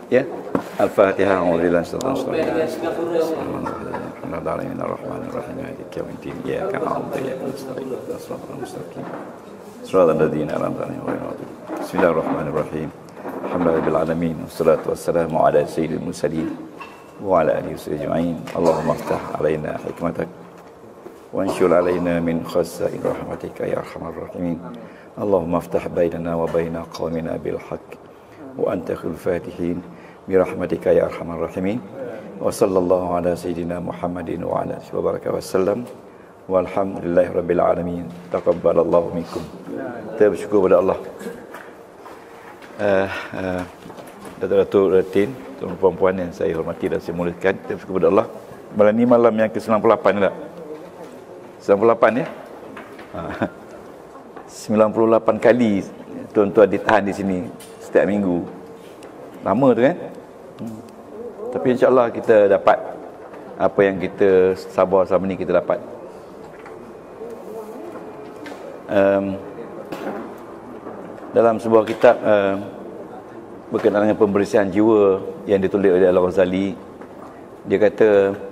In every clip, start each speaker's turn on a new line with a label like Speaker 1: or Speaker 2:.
Speaker 1: Ya. Al-Fatihah. A'udzubillahi Bismillahirrahmanirrahim. Maliki yaumiddin. Iyyaka na'budu wa iyyaka nasta'in. Ihdinas siratal mustaqim. Shiratal ladzina an'amta 'alaihim ghairil maghdubi 'alaihim. Bismillahirrahmanirrahim. Alhamdulillahil alamin. Wassalatu wassalamu ala sayyidil mursalin wa ala alihi ajma'in. Allahumma iftah 'alaina hikmatak wa anshur 'alaina min khaza'in rahmatika ya arhamar rahimin. Allahumma iftah bainana wa baina qaumina bil haqq wa anta khairul fatihin bi rahmatika ya arhamar rahimin. Wa sallallahu ala sayyidina Muhammadin wa ala alihi wa baraka wasallam. Walhamdulillahi rabbil alamin. Taqabbalallahu minkum. Kita bersyukur kepada Allah. Datuk Ratin, tuan-puan yang saya hormati dan saya muliakan, kita bersyukur kepada Allah. Malam ni malam yang ke-98 tak? 98 ya? 98 kali tuan-tuan ditahan di sini setiap minggu. Lama tu kan? Tapi insya-Allah kita dapat apa yang kita sabar selama ni, kita dapat. Dalam sebuah kitab berkenaan dengan pembersihan jiwa yang ditulis oleh Al-Ghazali, dia kata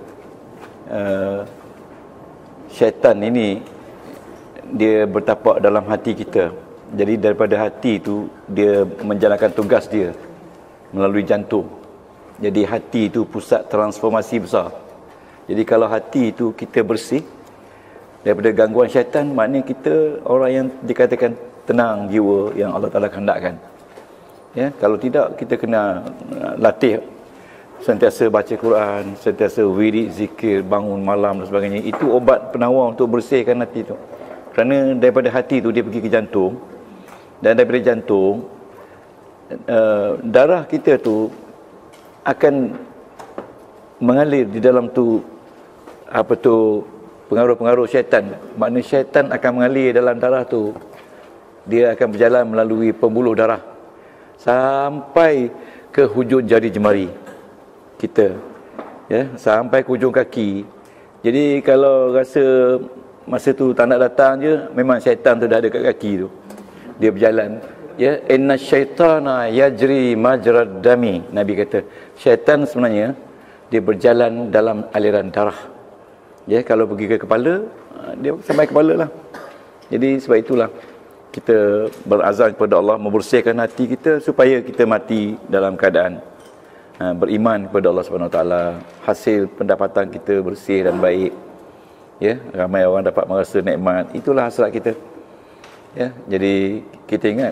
Speaker 1: syaitan ini dia bertapak dalam hati kita. Jadi daripada hati itu dia menjalankan tugas dia melalui jantung. Jadi hati itu pusat transformasi besar. Jadi kalau hati itu kita bersih daripada gangguan syaitan, maknanya kita orang yang dikatakan tenang jiwa yang Allah Ta'ala kehendakkan. Ya, kalau tidak, kita kena latih sentiasa baca Quran, sentiasa wirid, zikir, bangun malam dan sebagainya. Itu obat penawar untuk bersihkan hati itu. Kerana daripada hati itu dia pergi ke jantung, dan daripada jantung darah kita tu akan mengalir di dalam tu pengaruh-pengaruh syaitan. Maknanya syaitan akan mengalir dalam darah tu. Dia akan berjalan melalui pembuluh darah sampai ke hujung jari jemari kita, ya, sampai ke hujung kaki. Jadi kalau rasa masa tu tak nak datang je, memang syaitan tu dah ada kat kaki tu. Dia berjalan, ya, inna syaitana yajri majrad dami. Nabi kata syaitan sebenarnya dia berjalan dalam aliran darah. Ya, kalau pergi ke kepala, dia sampai kepala lah. Jadi sebab itulah kita berazam kepada Allah membersihkan hati kita supaya kita mati dalam keadaan beriman kepada Allah Subhanahu Wa Taala. Hasil pendapatan kita bersih dan baik. Ya, ramai orang dapat merasa nikmat. Itulah hasrat kita. Ya, jadi kita ingat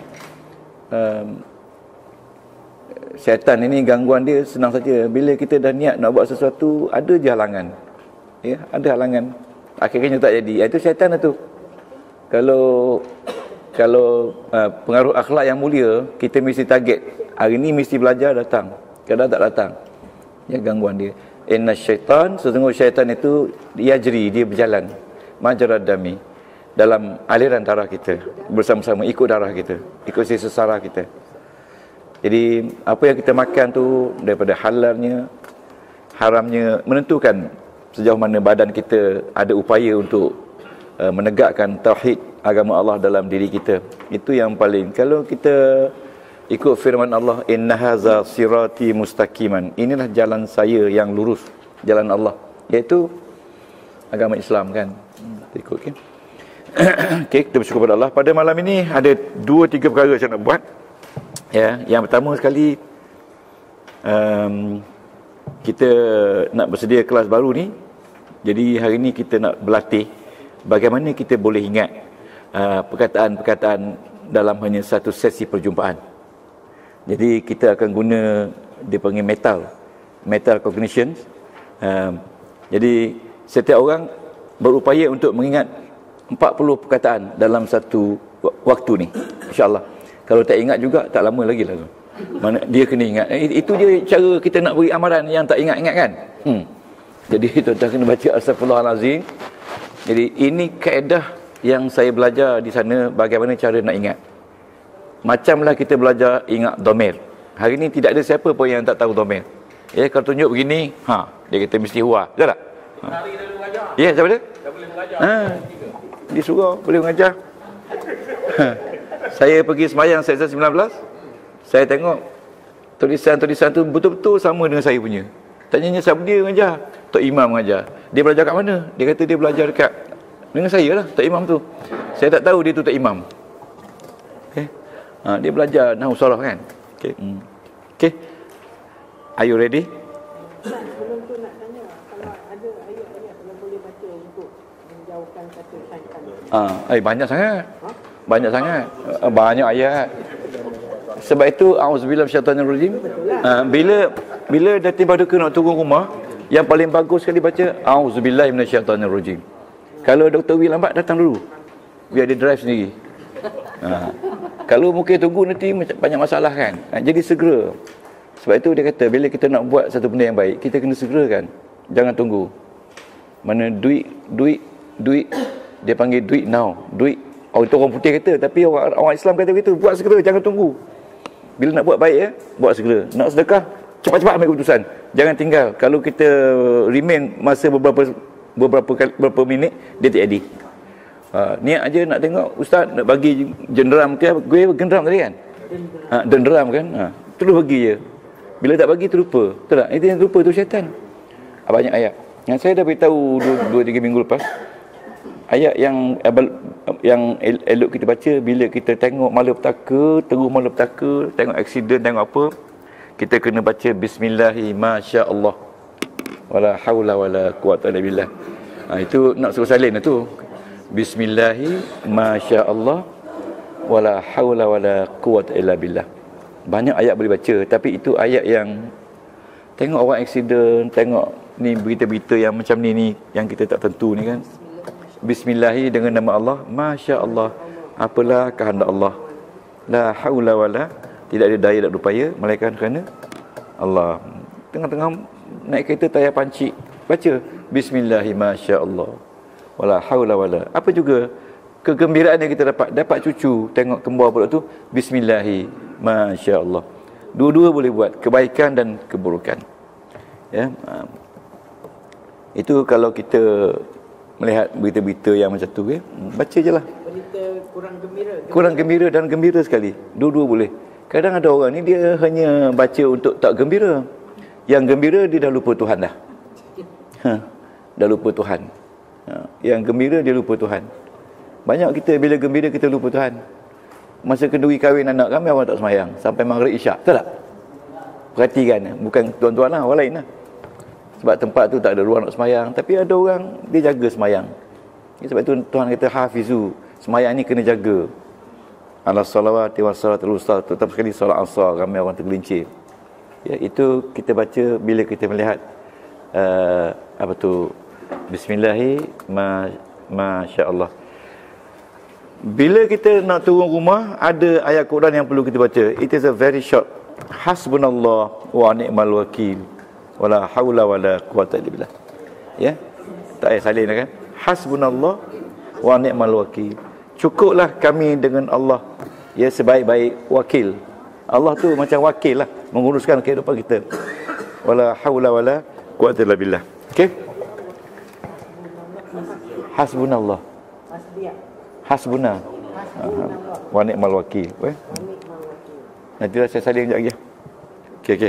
Speaker 1: syaitan ini gangguan dia senang saja. Bila kita dah niat nak buat sesuatu, ada je halangan. Ya, ada halangan. Akhirnya tak jadi. Itu syaitan itu. Kalau pengaruh akhlak yang mulia, kita mesti target. Hari ni mesti belajar, datang. Kadang tak datang. Ya, gangguan dia. Inna syaitan, sesungguhnya syaitan itu yajri, dia berjalan majrad dami, dalam aliran darah kita, bersama-sama ikut darah kita, ikut sisa saraf kita. Jadi apa yang kita makan tu daripada halalnya, haramnya menentukan sejauh mana badan kita ada upaya untuk menegakkan tauhid agama Allah dalam diri kita. Itu yang paling. Kalau kita ikut firman Allah, inna haza sirati mustaqiman, inilah jalan saya yang lurus, jalan Allah, iaitu agama Islam kan. Kita ikut kan. Okay, kita bersyukur kepada Allah. Pada malam ini ada 2-3 perkara saya nak buat. Ya, yang pertama sekali, kita nak bersedia kelas baru ni. Jadi hari ni kita nak berlatih bagaimana kita boleh ingat perkataan-perkataan dalam hanya satu sesi perjumpaan. Jadi kita akan guna, dia panggil metal cognition. Jadi setiap orang berupaya untuk mengingat 40 perkataan dalam satu waktu ni, insya-Allah. Kalau tak ingat juga tak lama lagi lah. Mana dia kena ingat. Itu je cara kita nak beri amaran yang tak ingat-ingat kan. Jadi tuan-tuan kena baca Astaghfirullahalazim. Jadi ini kaedah yang saya belajar di sana, bagaimana cara nak ingat. Macamlah kita belajar ingat domir. Hari ni tidak ada siapa pun yang tak tahu domir. Ya, kalau tunjuk begini, dia kata mesti huwa. Betul tak? Ya, siapa dia? Tak boleh mengajar. Dia suruh boleh mengajar. Saya pergi sembahyang Sesar 19, saya tengok Tulisan-tulisan tu betul-betul sama dengan saya punya. Tanyanya siapa dia mengajar? Tok Imam mengajar. Dia belajar kat mana? Dia kata dia belajar dekat dengan saya lah, Tok Imam tu. Saya tak tahu dia tu Tok Imam. Okay. Dia belajar nahwu saraf kan. Okay. Okay. Are you ready?
Speaker 2: Sebelum tu nak tanya, kalau ada ayat-ayat yang boleh baca untuk menjauhkan kata syaitan.
Speaker 1: Banyak sangat. Banyak sangat. Banyak ayat. Sebab itu auzubillahi minasyaitanirrajim. Bila dah tiba doktor nak turun rumah, yang paling bagus sekali baca auzubillahi minasyaitanirrajim. Kalau Dr. Wi lambat, datang dulu. Biar dia drive sendiri. Kalau mungkin tunggu nanti banyak masalah kan. Jadi segera. Sebab itu dia kata bila kita nak buat satu benda yang baik, kita kena segerakan. Jangan tunggu. Mana duit dia panggil duit now. Duit itu orang putih kata, tapi orang Islam kata begitu, buat segera, jangan tunggu. Bila nak buat baik buat segera. Nak sedekah, cepat-cepat ambil keputusan. Jangan tinggal. Kalau kita remain masa beberapa minit, dia tak jadi. Niat aja nak tengok ustaz nak bagi jenderam ke, gue genderam tadi kan? Denderam kan? Terus bagi je. Bila tak bagi terlupa. Betul tak? Itu yang terlupa tu syaitan. Banyak ayat. Yang saya dah beritahu 2-3 minggu lepas. Ayat yang elok kita baca bila kita tengok malapetaka, terus malapetaka, tengok aksiden, tengok apa, kita kena baca bismillahi masya-Allah. Wala haula wala quwata illa billah. Itu nak suruh salin tu. Bismillahi masya-Allah wala haula wala quwata illa billah. Banyak ayat boleh baca, tapi itu ayat yang tengok orang aksiden, tengok ni berita-berita yang macam ni yang kita tak tentu ni kan. Bismillahi dengan nama Allah, masya Allah, apalah kehendak Allah, la haula wala, tidak ada daya dan upaya melainkan kerana Allah. Tengah-tengah naik kereta tayar pancik, baca Bismillahi masya Allah wala haula wala. Apa juga kegembiraan yang kita dapat cucu, tengok kembar pula tu, Bismillahi masya Allah. Dua-dua boleh buat, kebaikan dan keburukan. Ya, itu kalau kita melihat berita-berita yang macam tu, baca je lah.
Speaker 2: Berita
Speaker 1: kurang gembira dan gembira sekali. Dua-dua boleh. Kadang ada orang ni dia hanya baca untuk tak gembira. Yang gembira dia dah lupa Tuhan dah. Dah lupa Tuhan. Yang gembira dia lupa Tuhan. Banyak kita bila gembira kita lupa Tuhan. Masa kenduri kahwin anak kami, orang tak semayang sampai maghrib isyak. Betul tak? Perhatikan, bukan tuan-tuan lah, orang lain lah. Sebab tempat tu tak ada ruang nak semayang, tapi ada orang dia jaga semayang. Sebab tu Tuhan kata hafizu, semayang ni kena jaga. Ala salawati wa salatul wusta, tetap sekali solat asar, ramai orang tergelincir. Ya, itu kita baca bila kita melihat Bismillahi masya-Allah. Bila kita nak turun rumah, ada ayat Quran yang perlu kita baca. It is a very short. Hasbunallah wa ni'mal wakil. Wala haula wala quwata illa billah. Ya. Tak payah salin kan? Hasbunallah wa ni'mal wakil. Cukuplah kami dengan Allah, ya, sebaik-baik wakil. Allah tu macam wakil lah, menguruskan kehidupan kita. Wala haula wala quwata illa billah. Okey? Hasbunallah. Hasbuna. Wa ni'mal wakil. Nanti saya salin sekejap lagi. Okey.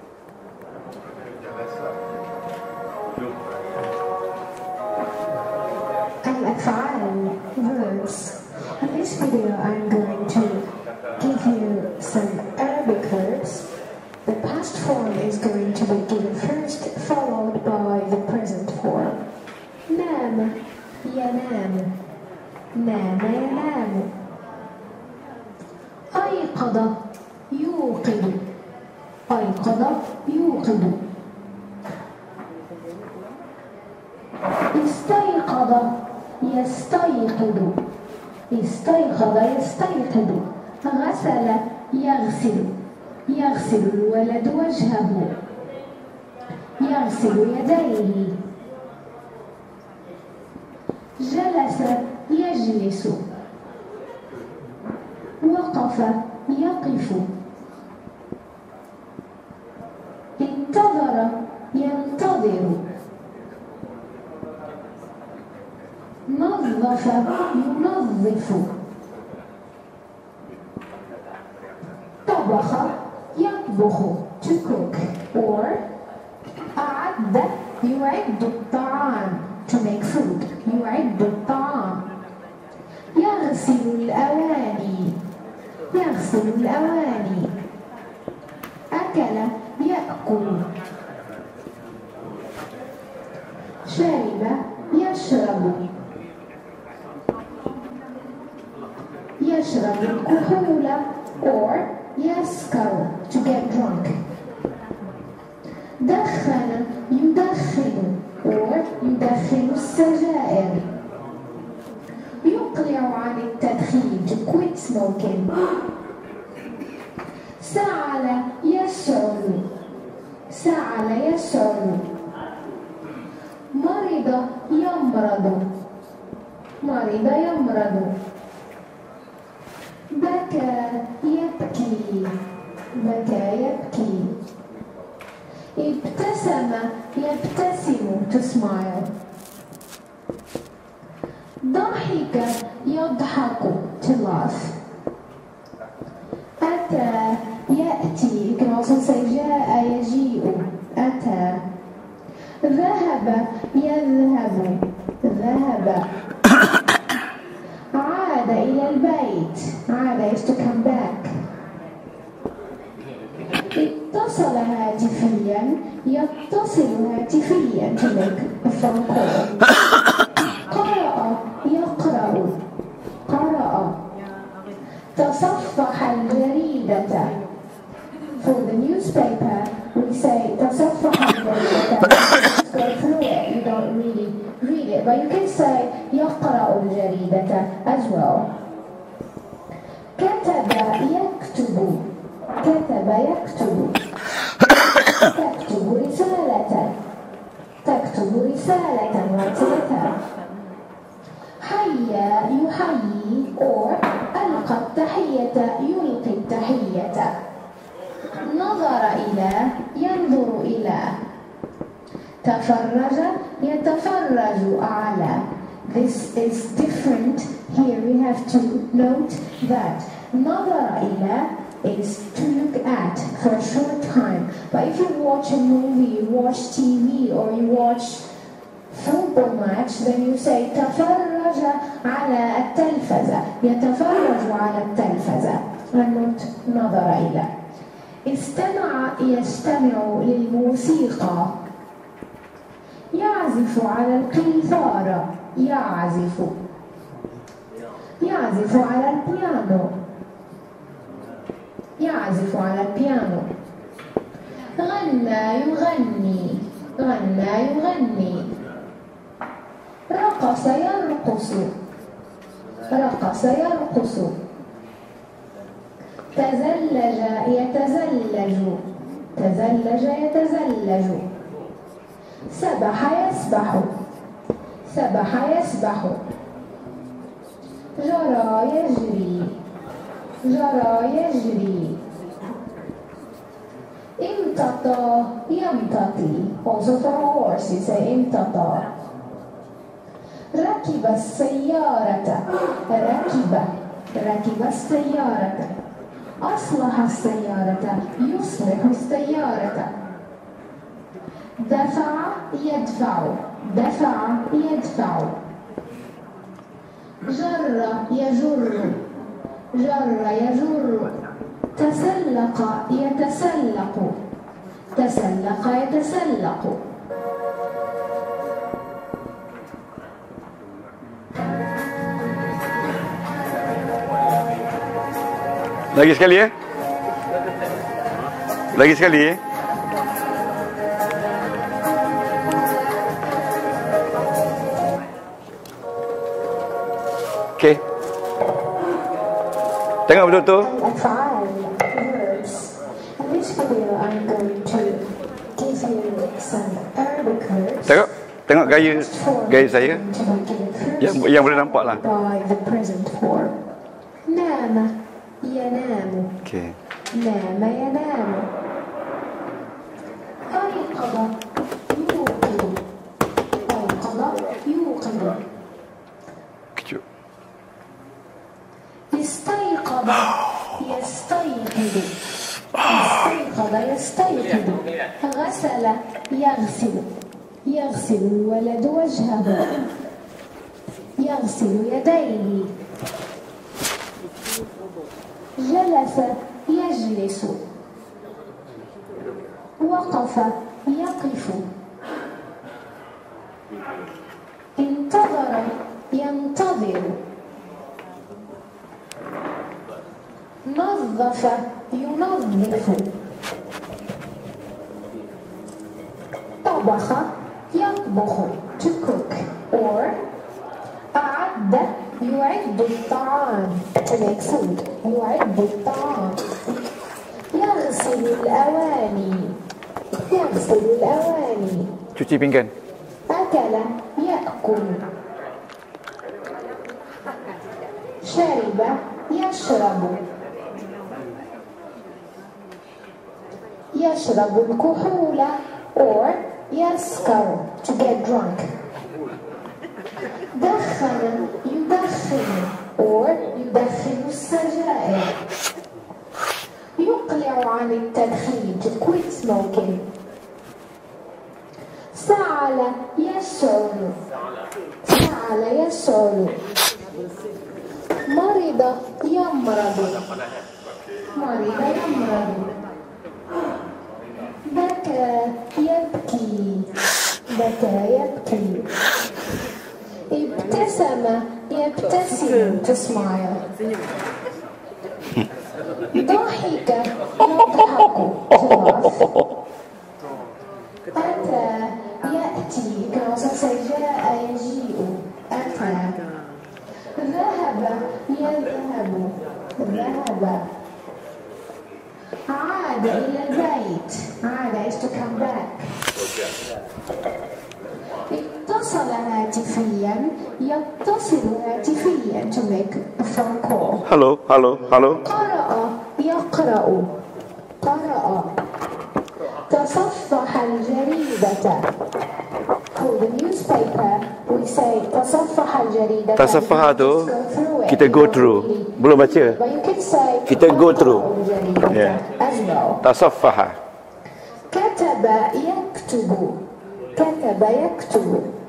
Speaker 3: Al-Af'al words. In this video, I'm going to give you some Arabic verbs. The past form is going to be given first, followed by the present form. Nam, yanam. Nama yanam. Ayqada, yuqidu. Ayqada, yuqidu. استيقظ يستيقظ استيقظ يستيقظ غسل يغسل يغسل الولد وجهه يغسل يديه جلس يجلس وقف يقف انتظر ينتظر نظف ينظف طبخ يطبخ to cook, or أعد يعد الطعام, to make food. يعد الطعام. يغسل الأواني, يغسل الأواني. أكل يأكل. شرب يشرب, يشرب الكحول, or يسكر, to get drunk. دخن يدخن, or يدخن السجائر. يقلع عن التدخين, to quit smoking. سعل يسعل, سعل يسعل. مرض يمرض, مرض يمرض. بكى يبكي, بكى يبكي. ابتسم يبتسم, to smile. ضحك يضحك, to laugh. أتى يأتي, you can also say جاء يجيء, أتى. ذهب يذهب, ذهب. عاد إلى البيت, عاد is to come back. اتصل هاتفيا يتصل هاتفيا, to make a phone call. قرأ يقرأ, قرأ. تصفح الجريدة, for the newspaper we say تصفح الجريدة. Just go through it, you don't really read it, but you can say يقرأ الجريدة as well. كتب يكتب, كتب يكتب. تكتب رسالة, تكتب رسالة, write a letter. حيا يحيي, or ألقى التحية يلقي التحية. نظر إلى ينظر إلى. تفرج يتفرج على. This is different. Here we have to note that نظر إلى is to look at for a short time. But if you watch a movie, you watch TV, or you watch football match, then you say تفرج على التلفزة, يتفرج على التلفزة, and not نظر إلى. استمع يستمع للموسيقى. يعزف على القيثارة, يعزف. يعزف على البيانو, يعزف على البيانو. غنى يغني, غنى يغني. رقص يرقص, رقص يرقص. تزلج يتزلج, تزلج يتزلج. سبح يسبح, سبح يسبح. جرى يجري, جرى يجري. امتطى يمتطي, also for a horse you say امتطى. ركب السيارة, ركب, ركب السيارة. أصلح السيارة, يصلح السيارة. دفع يدفع, دفع يدفع. جر يجر, جر يجر. تسلق يتسلق, تسلق يتسلق.
Speaker 1: Lagi sekali ya. Lagi sekali ya. Okey. Tengok betul-betul. Tengok, tengok gaya saya. Yang boleh nampak lah.
Speaker 3: Nama ينام.
Speaker 1: Okay.
Speaker 3: نام ينام. أيقظ يوقظ, أيقظ يوقظ.
Speaker 1: Kejut.
Speaker 3: استيقظ يستيقظ, استيقظ يستيقظ. غسل يغسل. يغسل الولد وجهه. يغسل يديه. جلس يجلس. وقف يقف. انتظر ينتظر. نظف ينظف. طبخ يطبخ to cook or أعد يعد الطعام to make food. يعد الطعام. يغسل الأواني. يغسل الأواني.
Speaker 1: Cuci pinggan.
Speaker 3: أكل يأكل. شرب يشرب. يشرب الكحول or يسكر to get drunk. دخن يدخن or يدخن السجائر. يقلع عن التدخين to quit smoking. فعل يسعل. فعل يسعل. مرض يمرض. مرض يمرض. بكى يبكي. بكى يبكي. ابتسم يبتسم to smile. ضحك يضحك to laugh. أتى يأتي كما جاء يجيء. أتى. ذهب يذهب. ذهب. عاد إلى البيت. عاد is to come back. اتصل هاتفيا. يتصل هاتفيا to make a phone call.
Speaker 1: Halo, halo, halo.
Speaker 3: قرأ يقرأ. قرأ. تصفح الجريدة. For the newspaper, we say تصفح الجريدة.
Speaker 1: Tasafah tu kita go through. Belum baca.
Speaker 3: But you can say
Speaker 1: Kita go through.
Speaker 3: الجريدة
Speaker 1: Yeah.
Speaker 3: as well.
Speaker 1: Tasafah.
Speaker 3: كتب يكتب. كتب يكتب.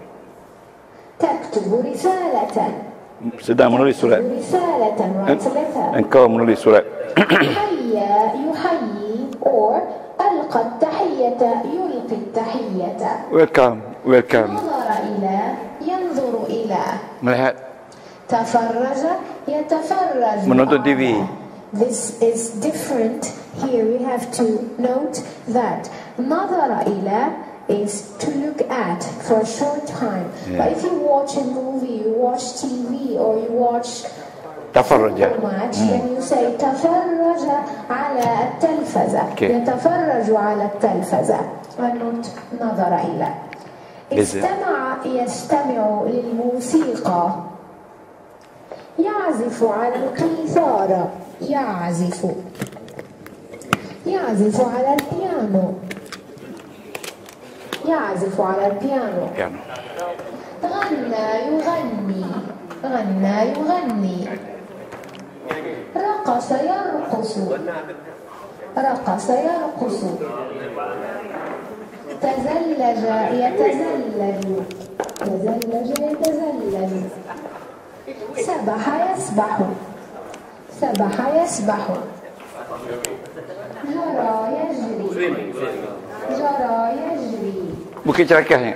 Speaker 3: تكتب رسالة.
Speaker 1: Sedang menulis surat.
Speaker 3: رسالة write a letter.
Speaker 1: Engkau menulis surat.
Speaker 3: حيا يحيي or ألقى التحية يلقي التحية.
Speaker 1: Welcome, welcome.
Speaker 3: نظر إلى ينظر إلى.
Speaker 1: Melihat.
Speaker 3: تفرج يتفرج.
Speaker 1: Menonton TV.
Speaker 3: This is different. Here we have to note that نظر إلى is to look at for a short time. But if you watch a movie, you watch TV or you watch
Speaker 1: تفرج.
Speaker 3: match, then you say تفرج على التلفزة. يتفرج على التلفزة and not نظر إلى. استمع يستمع للموسيقى. يعزف على القيثارة. يعزف. يعزف على البيانو. يعزف على البيانو. غنى يغني. غنى يغني. رقص يرقص. رقص يرقص. تزلج يتزلج. تزلج يتزلج. سبح يسبح. سبح يسبح. جرى يجري. جرى يجري.
Speaker 1: Bukit Cerakahnya.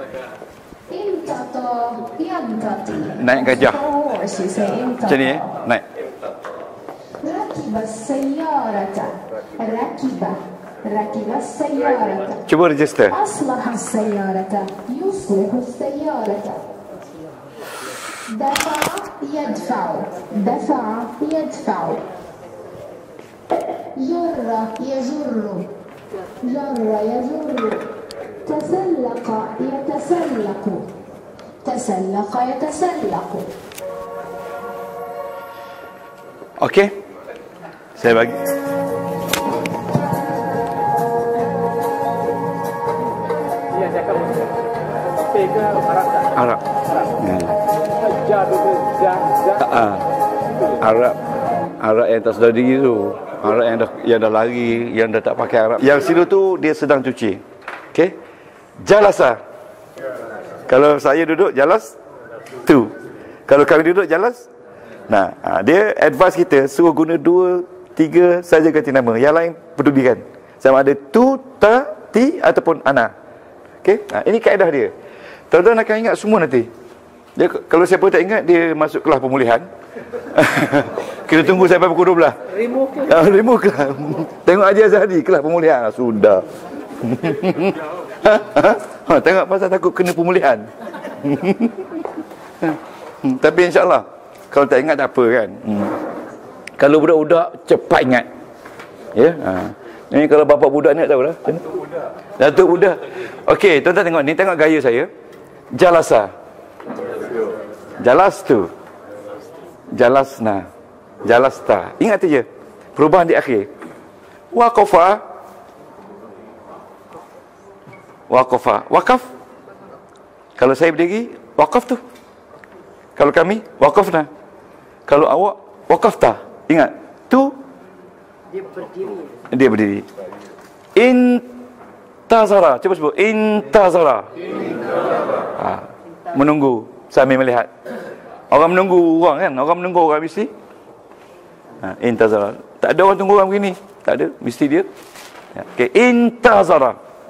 Speaker 3: امتطى يمتطي.
Speaker 1: Naik gajah.
Speaker 3: Horse, you say امتطى.
Speaker 1: Macam ni naik.
Speaker 3: ركب السيارة. ركب. ركب السيارة.
Speaker 1: Cuba register.
Speaker 3: أصلح السيارة. يصلح السيارة. دفع يدفع. دفع يدفع. جر يجر. جر يجر. تسلق يتسلق. تسلق يتسلق.
Speaker 1: Okey. Saya bagi.
Speaker 4: Dia cakap P ke Arab tak?
Speaker 1: Arab.
Speaker 4: Jah tu ke? Jah.
Speaker 1: Arab. Arab yang tak sedar diri tu. Orang yang dah lari, yang dah tak pakai Arab. Yang silu tu dia sedang cuci. Okey. Jalasa. Kalau saya duduk jalas tu. Kalau kami duduk jalas. Nah, dia advice kita suruh guna 2, 3 saja ganti nama. Yang lain pedulikan. Sama ada tu, ta, ti ataupun ana. Okey. Ini kaedah dia. Tuan-tuan akan ingat semua nanti. Dia, kalau siapa tak ingat, dia masuk kelas pemulihan. Kita tunggu sampai pukul 12. Remove kelas. Tengok Haji Azhari kelas pemulihan. Sudah. Tengok pasal takut kena pemulihan. Tapi insyaAllah, kalau tak ingat tak apa kan. Kalau budak-budak cepat ingat. Ya. Ini kalau bapa budak ni tak tahu lah. Datuk budak. Okey, tuan-tuan tengok ni, tengok gaya saya. Jalasa. Jalas tu. Jalasna. Jalasta. Ingat tu je. Perubahan di akhir. Waqafa. Waqafa. Waqaf. Kalau saya berdiri, waqaf tu. Kalau kami, waqafna. Kalau awak, waqafta. Ingat. Tu. Dia berdiri. Intazara. Cuba sebut. Intazara. Menunggu sambil melihat. Orang menunggu orang kan. Orang menunggu orang mesti. Intazara. Tak ada orang tunggu orang begini. Tak ada. Mesti dia. Okay. Intazara.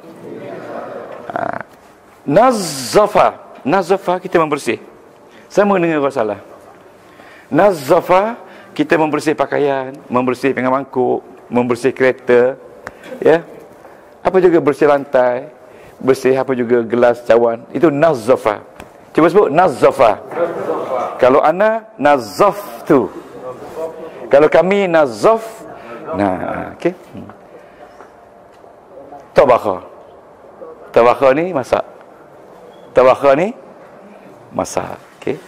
Speaker 1: Nazzafa. Nazzafa kita membersih. Sama dengan Rasulullah. Nazzafa kita membersih pakaian, membersih pinggan mangkuk, membersih kereta, ya. Apa juga bersih lantai, bersih apa juga gelas cawan. Itu nazzafa. Cuba sebut nazzafa. Kalau ana nazzaftu. Kalau kami nazzaf. Nah, okey. Tabakha. Tabakha ni masak. Tabakha ni masak. Okey.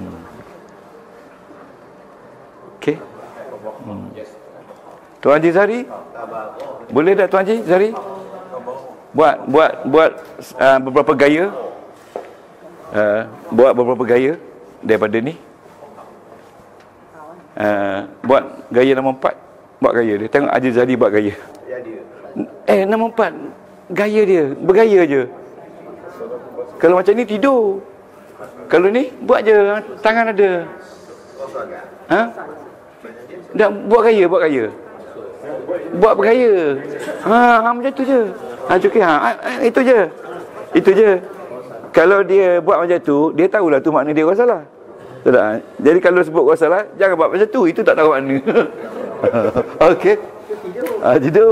Speaker 1: Okey. Tuan Haji Zari? Boleh tak Tuan Haji Zari? Buat beberapa gaya. Buat beberapa gaya daripada ni. Buat gaya nombor 4. Buat gaya dia. Tengok Haji Zari buat gaya. Nombor 4. Gaya dia. Bergaya je. Kalau macam ni tidur. Kalau ni buat je. Tangan ada. Dah buat gaya. Buat bergaya. Macam tu je. Cukup. Itu je. Itu je. Kalau dia buat macam tu, dia tahulah tu makna dia orang salah. Tak? Jadi kalau sebut orang salah, jangan buat macam tu. Itu tak tahu makna. Okey. Tidur.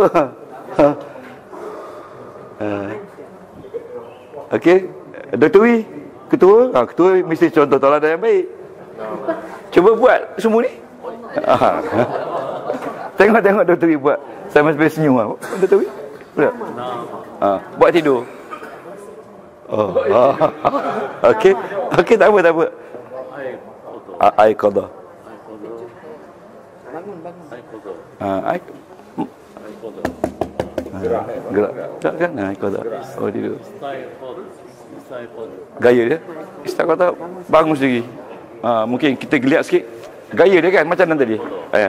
Speaker 1: Okey. Dr. Wee, ketua. Ketua mesti contoh teladan yang baik. Cuba buat semua ni. Tengok Dr. Wee buat. Sampai senyum. Dr. Wee. Buat. Buat tidur. Okey. Okey, tak apa. Ai qada.
Speaker 2: Bangun.
Speaker 1: Gerak. Tak kan? Ai qada. Oh, tidur. Gaya dia. Istiqamah bangun sendiri. Mungkin kita geliat sikit. Gaya dia kan macam mana tadi?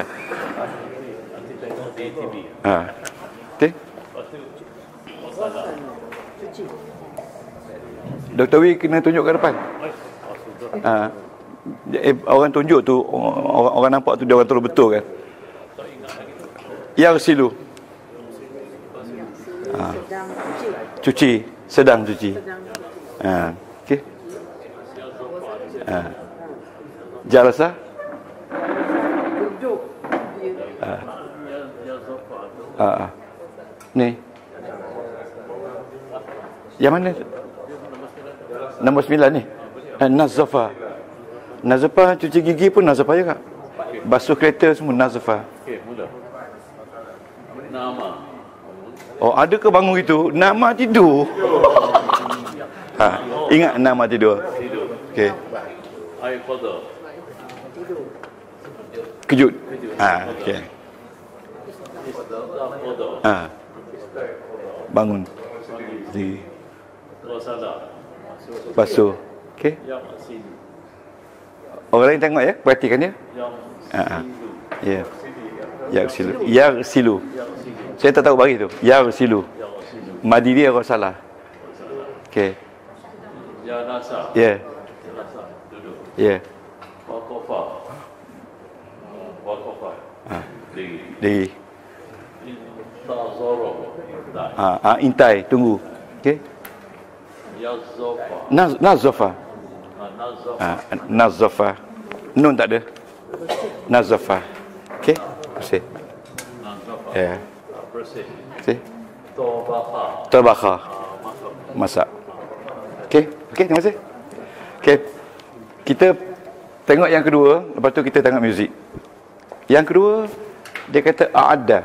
Speaker 1: Okey. Dr. Wee kena tunjuk ke depan. Orang tunjuk tu, orang nampak tu dia orang terus betul kan. Yang silu. Sedang cuci. Okey. Jalasa. Ni. Yang mana? Nombor 9 ni. Nazzafa. Nazzafa cuci gigi pun nazzafa juga. Basuh kereta semua nazzafa.
Speaker 5: Okey, mudah. Nama.
Speaker 1: Oh, ada ke bangun itu? Nama tidur. Ingat nama tidur. Okey.
Speaker 5: Ai qada.
Speaker 1: Kejut. Okey. Bangun. Di basuh. Okey. Orang lain tengok ya, perhatikan ya. Ya. Yaghsilu. Saya tak tahu bagi tu. Yaghsilu. Madi dia kalau salah. Okey.
Speaker 5: Ya nasa.
Speaker 1: Ya.
Speaker 5: Nasa. Duduk.
Speaker 1: Ya.
Speaker 5: Waqafa. Waqafa.
Speaker 1: Diri.
Speaker 5: Intazara.
Speaker 1: Intai, tunggu. Okey.
Speaker 5: Yazafa.
Speaker 1: Nazafa.
Speaker 5: Nazafa.
Speaker 1: Nazafa. Nun tak ada. Nazafa. Okey. Bersih.
Speaker 5: Nazafa.
Speaker 1: Ya.
Speaker 5: Bersih.
Speaker 1: Bersih.
Speaker 5: Tabaha.
Speaker 1: Tabakha.
Speaker 5: Masak.
Speaker 1: Masak. Okey. Okey, terima kasih. Okey. Kita tengok yang kedua, lepas tu kita tengok muzik. Yang kedua, dia kata a'adda.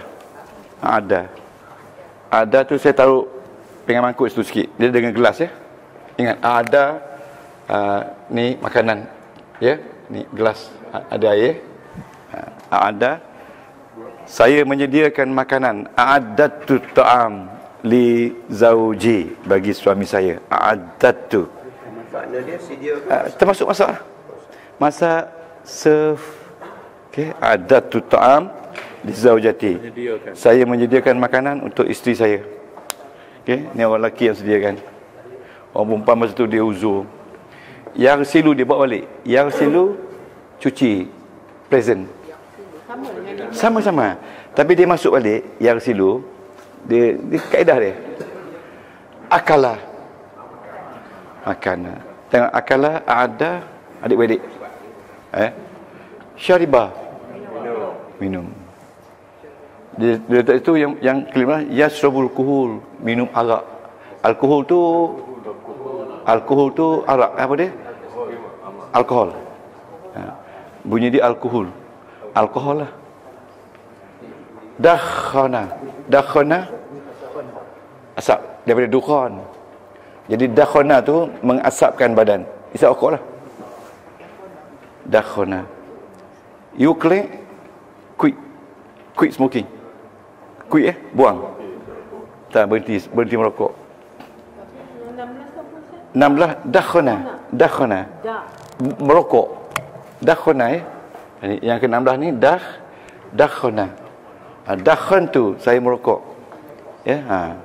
Speaker 1: A'adda tu saya taruh pinggan mangkuk situ sikit. Dia dengan gelas ya. Ingat a'adda ni makanan. Ya, ni gelas ada air. A'adda, saya menyediakan makanan. A'addatu ta'am li zauji, bagi suami saya. A'addatu.
Speaker 6: Makna dia sedia
Speaker 1: Termasuk masak. Masak, serve. Okey, a'addatu ta'am li zaujati. Saya menyediakan makanan untuk isteri saya. Okey, ni orang lelaki yang sediakan. Orang perempuan masa tu dia uzur. Yang silu dia bawa balik. Yang silu cuci, present. Sama-sama. Tapi dia masuk balik, yang silu, dia kaedah dia. Akala. Makan. Tengok akala, ada adik-beradik. Syariba. Minum. Dia itu yang kelima, yasrabul kuhul, minum arak. Alkohol tu arak, apa dia? Alkohol. Bunyi dia alkohol. Alkohol lah. Dakhana asap daripada dukhan. Jadi dakhana tu mengasapkan badan. Isap rokok lah. Dakhana. Quit smoking. Quit buang. Tak, berhenti merokok. 16 dakhana. Merokok. Dakhana yang ke-16 ni dakhana. Dakhan tu saya merokok. Ya,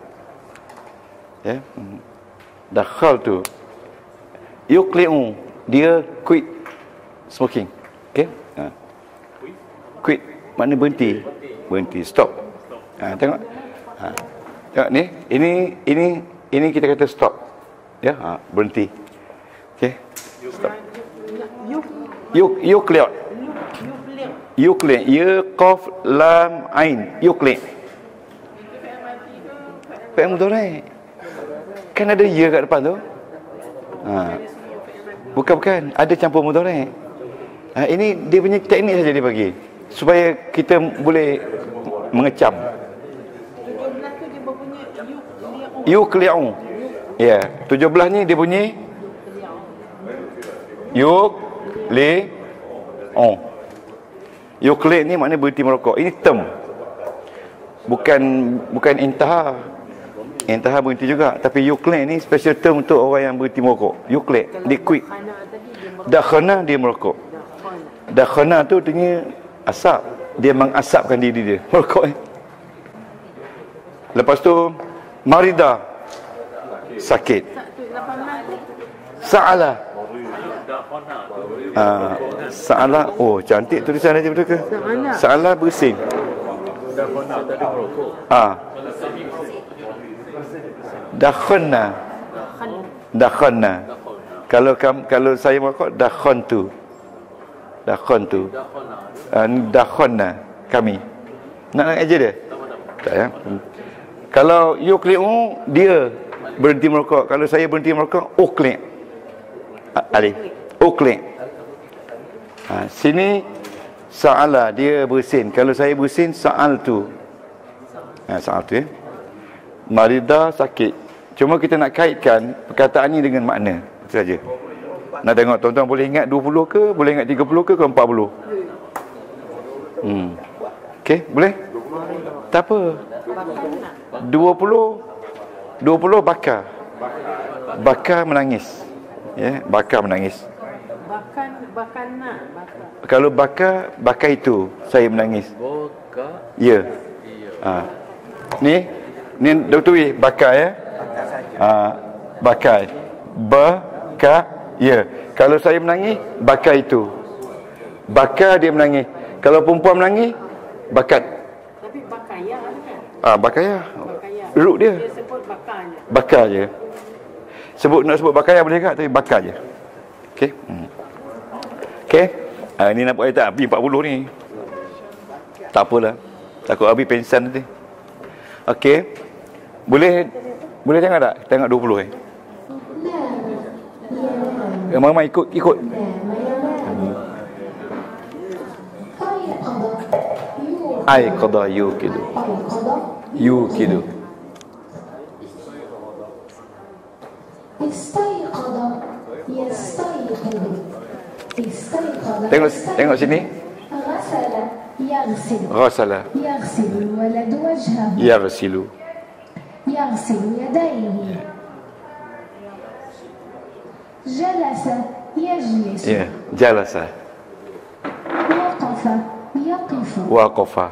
Speaker 1: Ya. Dakhal tu yuqli'u, dia quit smoking. Okey? Quit makna berhenti, stop. Tengok. Tengok ni, ini kita kata stop. Ya, berhenti. Okey. Stop. Yuqli'. Ya qaf lam ain. Yuqli'. Fi'il mudhari'. Kan ada ya kat depan tu. Bukan. Ada campur mudhari'. Ini dia punya teknik saja dia bagi. Supaya kita boleh mengecam.
Speaker 2: 17 tu dia berbunyi
Speaker 1: Yuqli'u. Ya, 17 ni dia bunyi yuqli'u. Yuqli' ni maknanya berhenti merokok. Ini term. Bukan intaha. Intaha berhenti juga, tapi yuqli' ni special term untuk orang yang berhenti merokok. Yuqli', dia quit. Dakhana dia merokok. Dakhana tu artinya asap. Dia mengasapkan diri dia. Merokok. Lepas tu marida, sakit. Sa'ala. Sa'ala. Oh, cantik tulisan dia betul ke? Sa'ala bersin. Dakhana. Kalau saya merokok, dakhantu. Dakhana kami. Nak aja dia? Tak ya. Kalau yuqli'u, dia berhenti merokok. Kalau saya berhenti merokok, uqli'. Alif. Uqli'. Sini sa'ala, dia bersin. Kalau saya bersin, sa'altu. Sa'altu ya. Marida, sakit. Cuma kita nak kaitkan perkataan ni dengan makna. Itu saja. Nak tengok tuan-tuan boleh ingat 20 ke, boleh ingat 30 ke 40? Okey, boleh? Tak apa. 20 bakar. Bakar menangis. Ya, bakar menangis.
Speaker 2: Bakar nak.
Speaker 1: Kalau bakar itu saya menangis. Ya. Ni Dr. Wee bakar ya. Bakar. Bakar. Ya. Kalau saya menangis, bakar itu. Bakar dia menangis. Kalau perempuan menangis, bakat.
Speaker 2: Tapi bakaya kan?
Speaker 1: Bakaya.
Speaker 2: Bakaya.
Speaker 1: Ruk dia.
Speaker 2: Dia sebut bakanya.
Speaker 1: Bakar je. Nak sebut bakaya boleh tak? Tapi bakar je. Okey. Okey. Ni nampak tak? Habis 40 ni. Tak apalah. Takut habis pensan nanti. Okey. Boleh tengok tak? Tengok 20 Mama ikut. Ai qada yukidu. Yukidu.
Speaker 3: استيقظ يستيقظ استيقظ
Speaker 1: Tengok sini.
Speaker 3: غسل يغسل
Speaker 1: Ghasala.
Speaker 3: يغسل الولد وجهه
Speaker 1: Yaghsilu.
Speaker 3: يغسل يديه جلس يجلس
Speaker 1: Ya. Jalasa.
Speaker 3: وقف يقف
Speaker 1: Waqafa.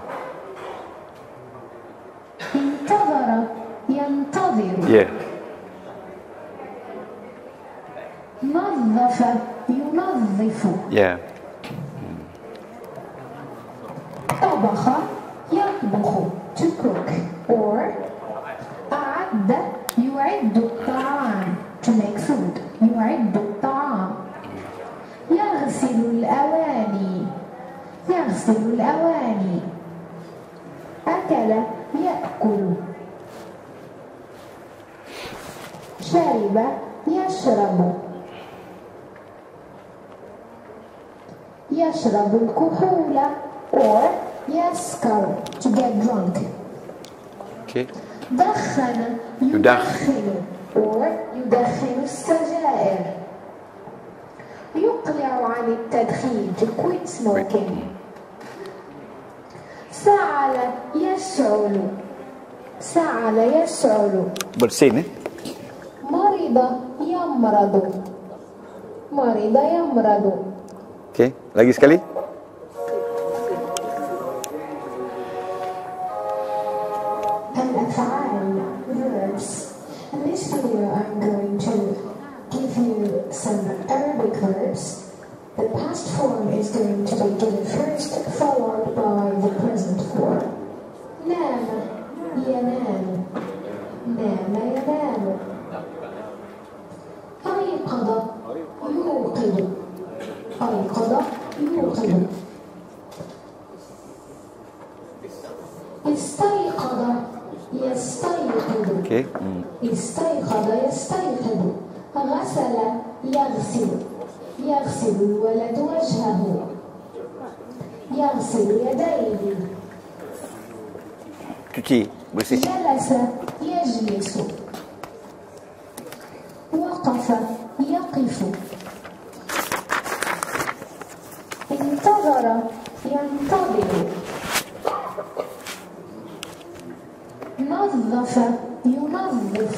Speaker 3: انتظر ينتظر
Speaker 1: Ya.
Speaker 3: نظف ينظف
Speaker 1: Ya.
Speaker 3: طبخ يطبخ to cook or أعد يعد الطعام to make food يعد الطعام يغسل الأواني يغسل الأواني أكل يأكل شرب يشرب يشرب الكحول or يسكر to get drunk
Speaker 1: Okey.
Speaker 3: دخن يدخن or يدخن السجائر يقلع عن التدخين to quit smoking سعل يشعل سعل يشعل
Speaker 1: Bersin
Speaker 3: مرض يمرض مرض يمرض
Speaker 1: Okey. Lagi sekali.
Speaker 3: الأفعال verbs. In this video I'm going to give you some Arabic verbs. The past form is going to be given first, followed by the present form. نام ينام نام ينام أيقظ يوقظ أيقظ يوقظ استيقظ يستيقظ
Speaker 1: Okey.
Speaker 3: استيقظ يستيقظ غسل يغسل يغسل الولد وجهه يغسل يديه
Speaker 1: Cuci, bersih.
Speaker 3: جلس يجلس وقف يقف انتظر ينتظر نظف ينظف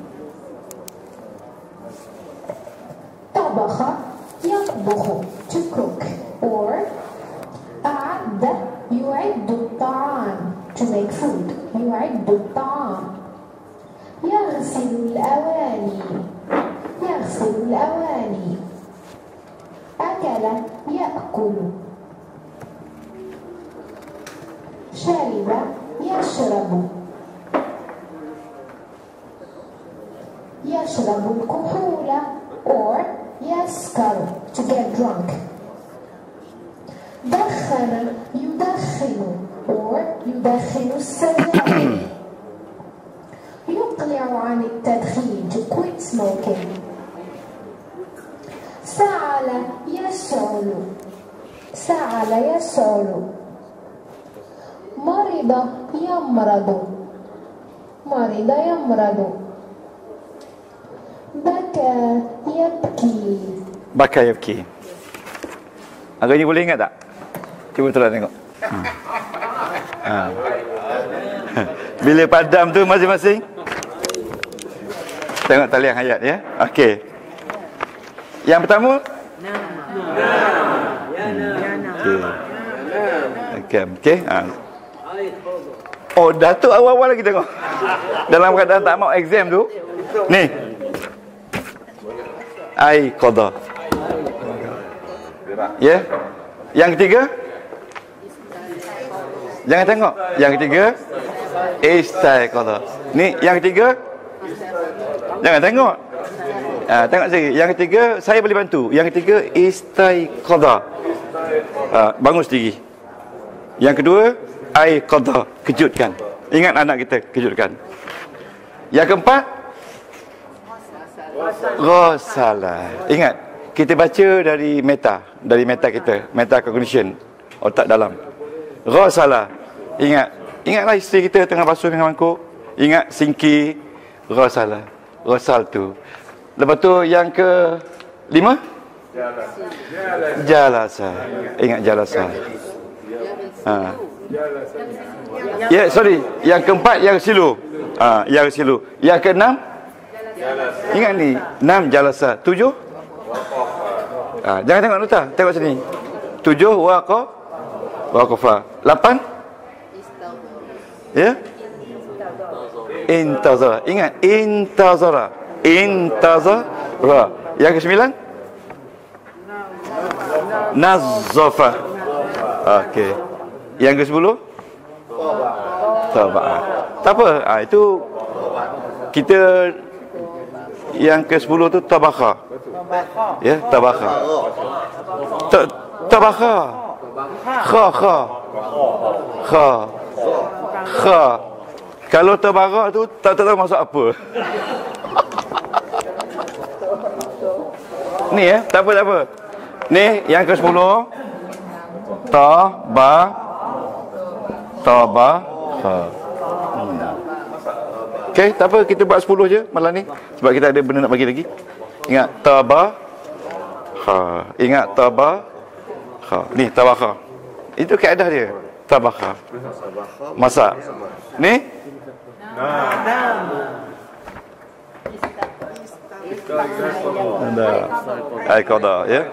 Speaker 3: طبخ يطبخ to cook or أعد يعد الطعام to make food يعد الطعام يغسل الأواني يغسل الأواني أكل يأكل شرب يشرب يشرب الكحول or يسكر to get drunk دخن يدخن or يدخن السجائر يقلع عن التدخين to quit smoking سعل يسعل سعل يسعل مرض يمرض مرض يمرض بكى يبكي
Speaker 1: Bakar yabki. Agaknya boleh ingat tak? Cuba terus tengok. Bila padam tu masing-masing tengok talian hayat ya. Okey. Yang pertama Okey. Okey. Oh, Datuk awal-awal lagi tengok. Dalam keadaan tak mau exam tu. Ni. Ai qada. Ya. Yang ketiga? Jangan tengok. Yang ketiga istaiqadha. Ni yang ketiga? Jangan tengok. Tengok sini. Yang ketiga saya boleh bantu. Yang ketiga istaiqadha. Bangun sendiri. Yang kedua aiqadha, kejutkan. Ingat anak kita, kejutkan. Yang keempat ghasala. Ingat, kita baca dari meta kita, meta cognition, otak dalam. Ghasala. Ingatlah isteri kita tengah basuh dengan mangkuk. Ingat singki ghasala. Ghasal tu. Lepas tu yang ke 5 jalasa. Ingat jalasa. Ya, sorry. Yang keempat yang silu. Yang silu. Yang keenam ingat ni, 6 jalasa. 7 jangan tengok nota, tengok sini. 7 waqafa. 8 ya, intazara. Ingat, intazara. Yang ke-9 nazzafa. Okey. Yang ke-10 tabaa. Tak apa, itu kita yang ke-10 tu tabakha. Ya, tabakha. Tabakha. Kha. Kalau tabakha tu tak tahu maksud apa. Ni tak apa. Ni yang ke-10 tabakha. Okey, tak apa, kita buat 10 je malam ni sebab kita ada benda nak bagi lagi. Ingat tabakha. Ingat tabakha. Ni tabakha. Itu kaedah dia. Tabakha. Masak. Ni ada qada ya.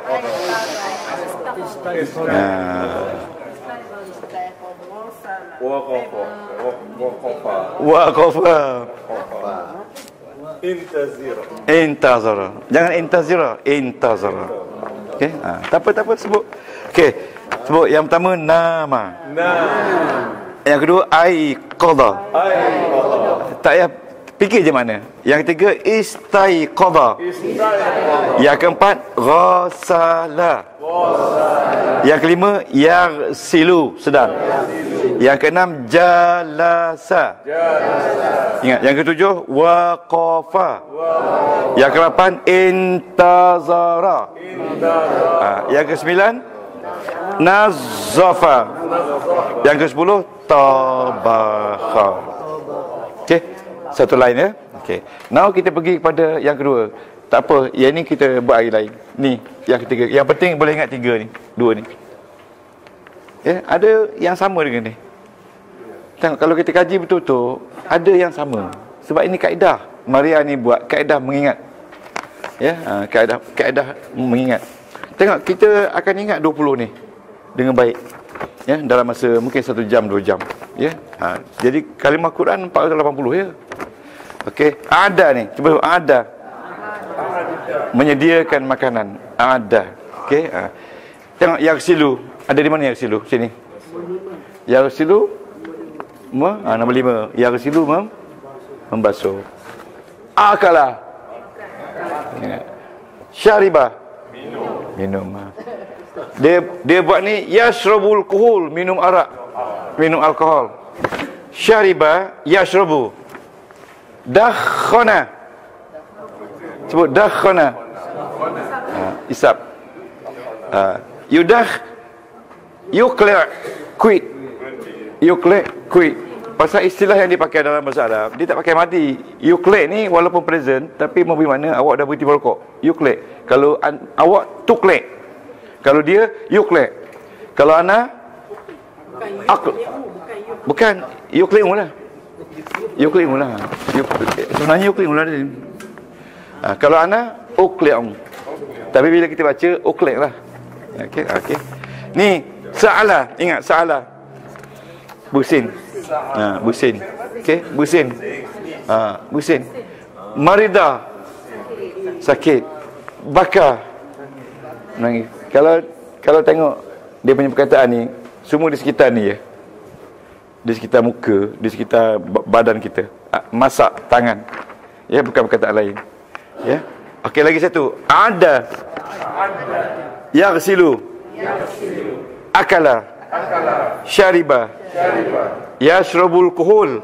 Speaker 1: Waqafa. Intazara. Jangan intazara. Okey, tak apa sebut. Okey. Sebut yang pertama nama. Yang kedua aiqadha. Tak payah fikir je mana. Yang ketiga istaiqadha. Yang keempat ghasala. Yang kelima yaghsilu, sedang. Yang keenam jalasa. Ingat, yang ketujuh waqafa. Yang ke-8 intazara. Yang ke-9 nazzafa. Yang ke-10 tabakha. Okey, satu lain ya. Okey. Now kita pergi kepada yang kedua. Tak apa, yang ni kita buat hari lain. Ni yang ketiga. Yang penting boleh ingat 3 ni, 2 ni. Ya, ada yang sama dengan ni. Tengok, kalau kita kaji betul-betul, ada yang sama. Sebab ini kaedah. Maria ni buat kaedah mengingat. Ya, kaedah mengingat. Tengok, kita akan ingat 20 ni dengan baik. Ya, dalam masa mungkin 1 jam, 2 jam. Ya. Jadi kalimah Quran 480 ya. Okey, ada ni. Cuba ada. Menyediakan makanan. Ada. Okey. Tengok yang silu. Ada di mana yang silu? Sini. Yang silu nombor 5. Yang silu membasuh. Akala. Syariba. Minum. Dia buat ni yashrabul kuhul, minum arak. Minum alkohol. Syariba yashrabu. Dakhana. Sebut dakhana. Isap. Yuklek quit. Pasal istilah yang dipakai dalam bahasa Arab, dia tak pakai mati. Yuklek ni walaupun present, tapi memberi makna awak dah berhenti merokok. Yuklek. Kalau awak tuklek. Kalau dia yuklek. Kalau ana bukan yuklek lah. Yuklek lah. Sebenarnya yuklek lah dia. Kalau ana ukle'um. Tapi bila kita baca uklek lah. Okey. Ni sa'ala, ingat sa'ala. Bersin. Busin. Okey, busin. Busin. Marida. Sakit. Baka. Menangis. Kalau tengok dia punya perkataan ni, semua di sekitar ni ya. Di sekitar muka, di sekitar badan kita. Masak tangan. Ya, bukan perkataan lain. Ya. Okey, lagi satu. Ada. Yaghsilu. Akala. Syariba. Yashrabul kuhul.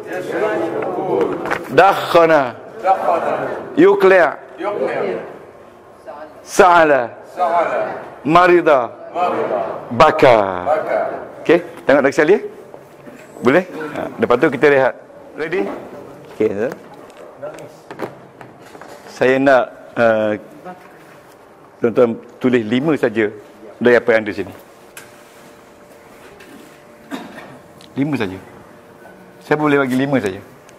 Speaker 1: Dakhana. Yukli'. Sa'ala. Marida. Baka. Okey, tengok lagi sekali. Boleh? Lepas tu kita rehat. Ready? Okey, saya nak tuan-tuan tulis 5 saja dari apa yang ada sini. 5 saja. Saya boleh bagi 5 saja.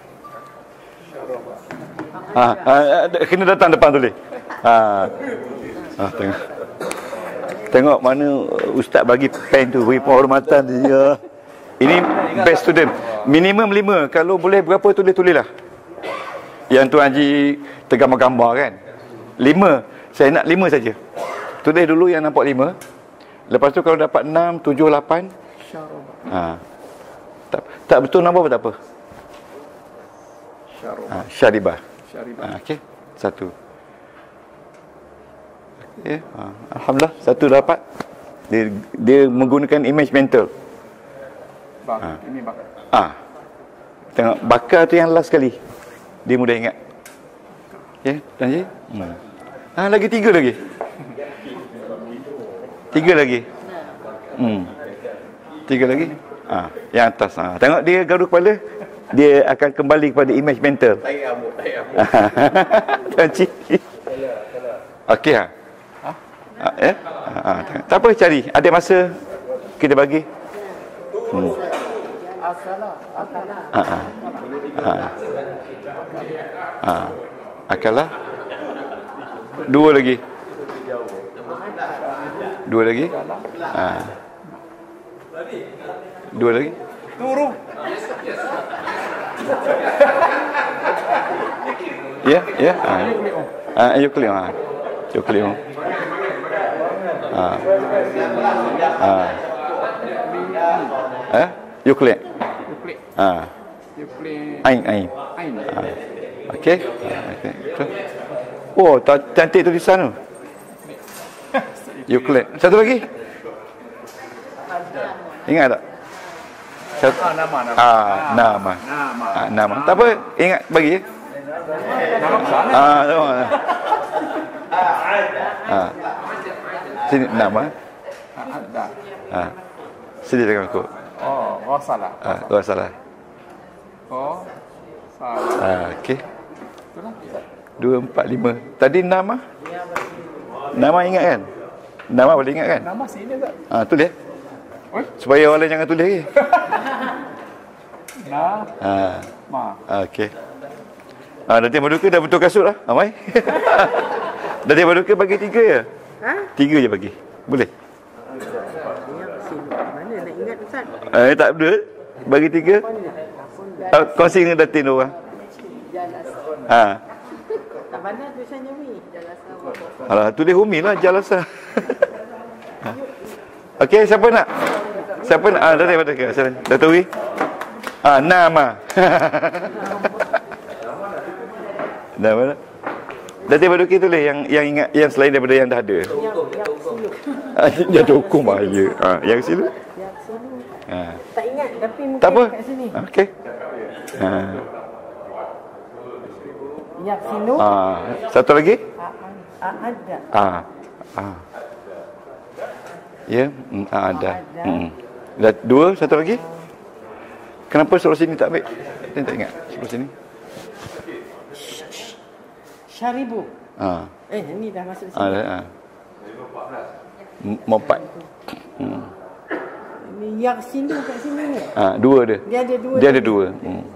Speaker 1: Kena datang depan tulis. Tengok. Tengok mana ustaz bagi pen tu, beri penghormatan dia. Ini best student. Minimum 5. Kalau boleh berapa tulis-tulislah. Yang tu Haji tergambar-gambar kan. 5. Saya nak 5 saja. Tulis dulu yang nampak 5. Lepas tu kalau dapat 6, 7, 8. Tak betul nombor apa tak apa. Syaribah. Okey. 1. Okey. Alhamdulillah 1 dapat. Dia menggunakan image mental.
Speaker 4: Ini bakar.
Speaker 1: Tengok bakar tu yang last sekali. Dia mudah ingat. Okey, Tuan Haji. Lagi 3 lagi. 3 lagi. 3 lagi. Yang atas. Tengok dia gaduh kepala. Dia akan kembali kepada image mental.
Speaker 6: Tarik rambut.
Speaker 1: Tuan Haji. Okey tak apa, cari. Ada masa kita bagi. Akalah. 2 lagi. 2 lagi. 2 lagi.
Speaker 4: Turun.
Speaker 1: Ya. Yukli. Yukli. Yukli. Ain. Okey. Oh, cantik tulisan tu. Yukli. Satu lagi. Ingat tak? Nama. Tak apa, ingat bagi. Nama. Sini nama. Sini dengan aku.
Speaker 4: Wasalah.
Speaker 1: Wasalah. Okey. 2, 4, 5. Tadi nama? Nama ingat kan? Nama boleh ingat kan?
Speaker 4: Nama sini tak?
Speaker 1: Tulis. Supaya orang lain jangan tulis lagi. Okey. Datin Paduka dah betul kasut lah. Amai. Datin Paduka bagi 3 je. 3 je bagi. Boleh?
Speaker 2: Mana nak ingat Ustaz?
Speaker 1: Tak ada. Bagi 3. Kongsi dengan Datin tu orang.
Speaker 2: Tak mana tulisannya Mi?
Speaker 1: Alah, tulis Umi lah, Jalasa. Okey, siapa nak? Datin Paduka. Datuk Wi. Nama. Nama. Datin Paduka tulis yang ingat, yang selain daripada yang dah ada. Jatuh hukum bahaya. Yang silu.
Speaker 2: Tak ingat tapi mungkin
Speaker 1: tak apa.
Speaker 2: kat sini.
Speaker 1: Okey.
Speaker 2: Yaksinu.
Speaker 1: Satu lagi?
Speaker 2: Ada.
Speaker 1: Ya, ada. Dah 2, satu lagi. Kenapa seluruh sini tak ambil? Saya tak ingat. Seluruh sini.
Speaker 2: Syaribu. Ini dah masuk sini.
Speaker 1: Mopat.
Speaker 2: Ini yaksinu kat sini ni.
Speaker 1: 2 dia.
Speaker 2: Dia ada 2.
Speaker 1: Dia ada 2.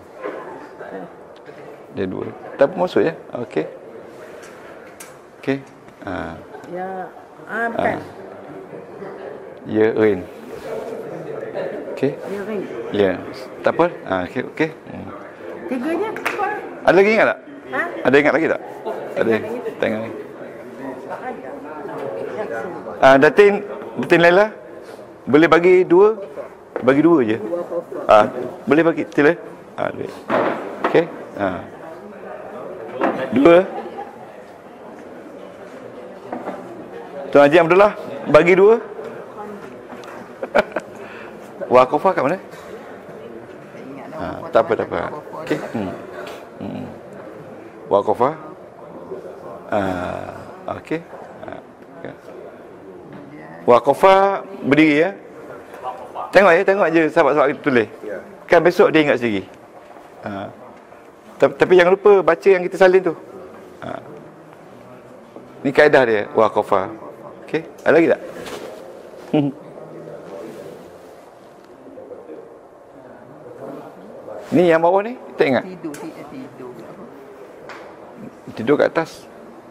Speaker 1: Dia 2. Tak apa masuk ya. Okey. Ya, bukan. Ya, Rin. Okey. Ya. Tak apa. Okey, okey.
Speaker 2: Tiganya apa?
Speaker 1: Ada lagi ingat tak?
Speaker 2: Ha?
Speaker 1: Ada ingat lagi tak? Ada. Tengok ni. Datin Laila, boleh bagi dua? Bagi dua je. Boleh bagi Tila? Duit. Okey. Dua. Tuan Haji Abdullah, bagi dua. Waqafah kat mana? Tak apa, tak apa. Okey. Waqafah. Okey. Waqafah berdiri ya. Tengok je sahabat-sahabat kita tulis. Kan besok dia ingat sendiri. Tapi jangan lupa baca yang kita salin tu. Ni kaedah dia, waqafah. Okey, ada lagi tak? Ni yang bawah ni, tak ingat? Tidur kat atas.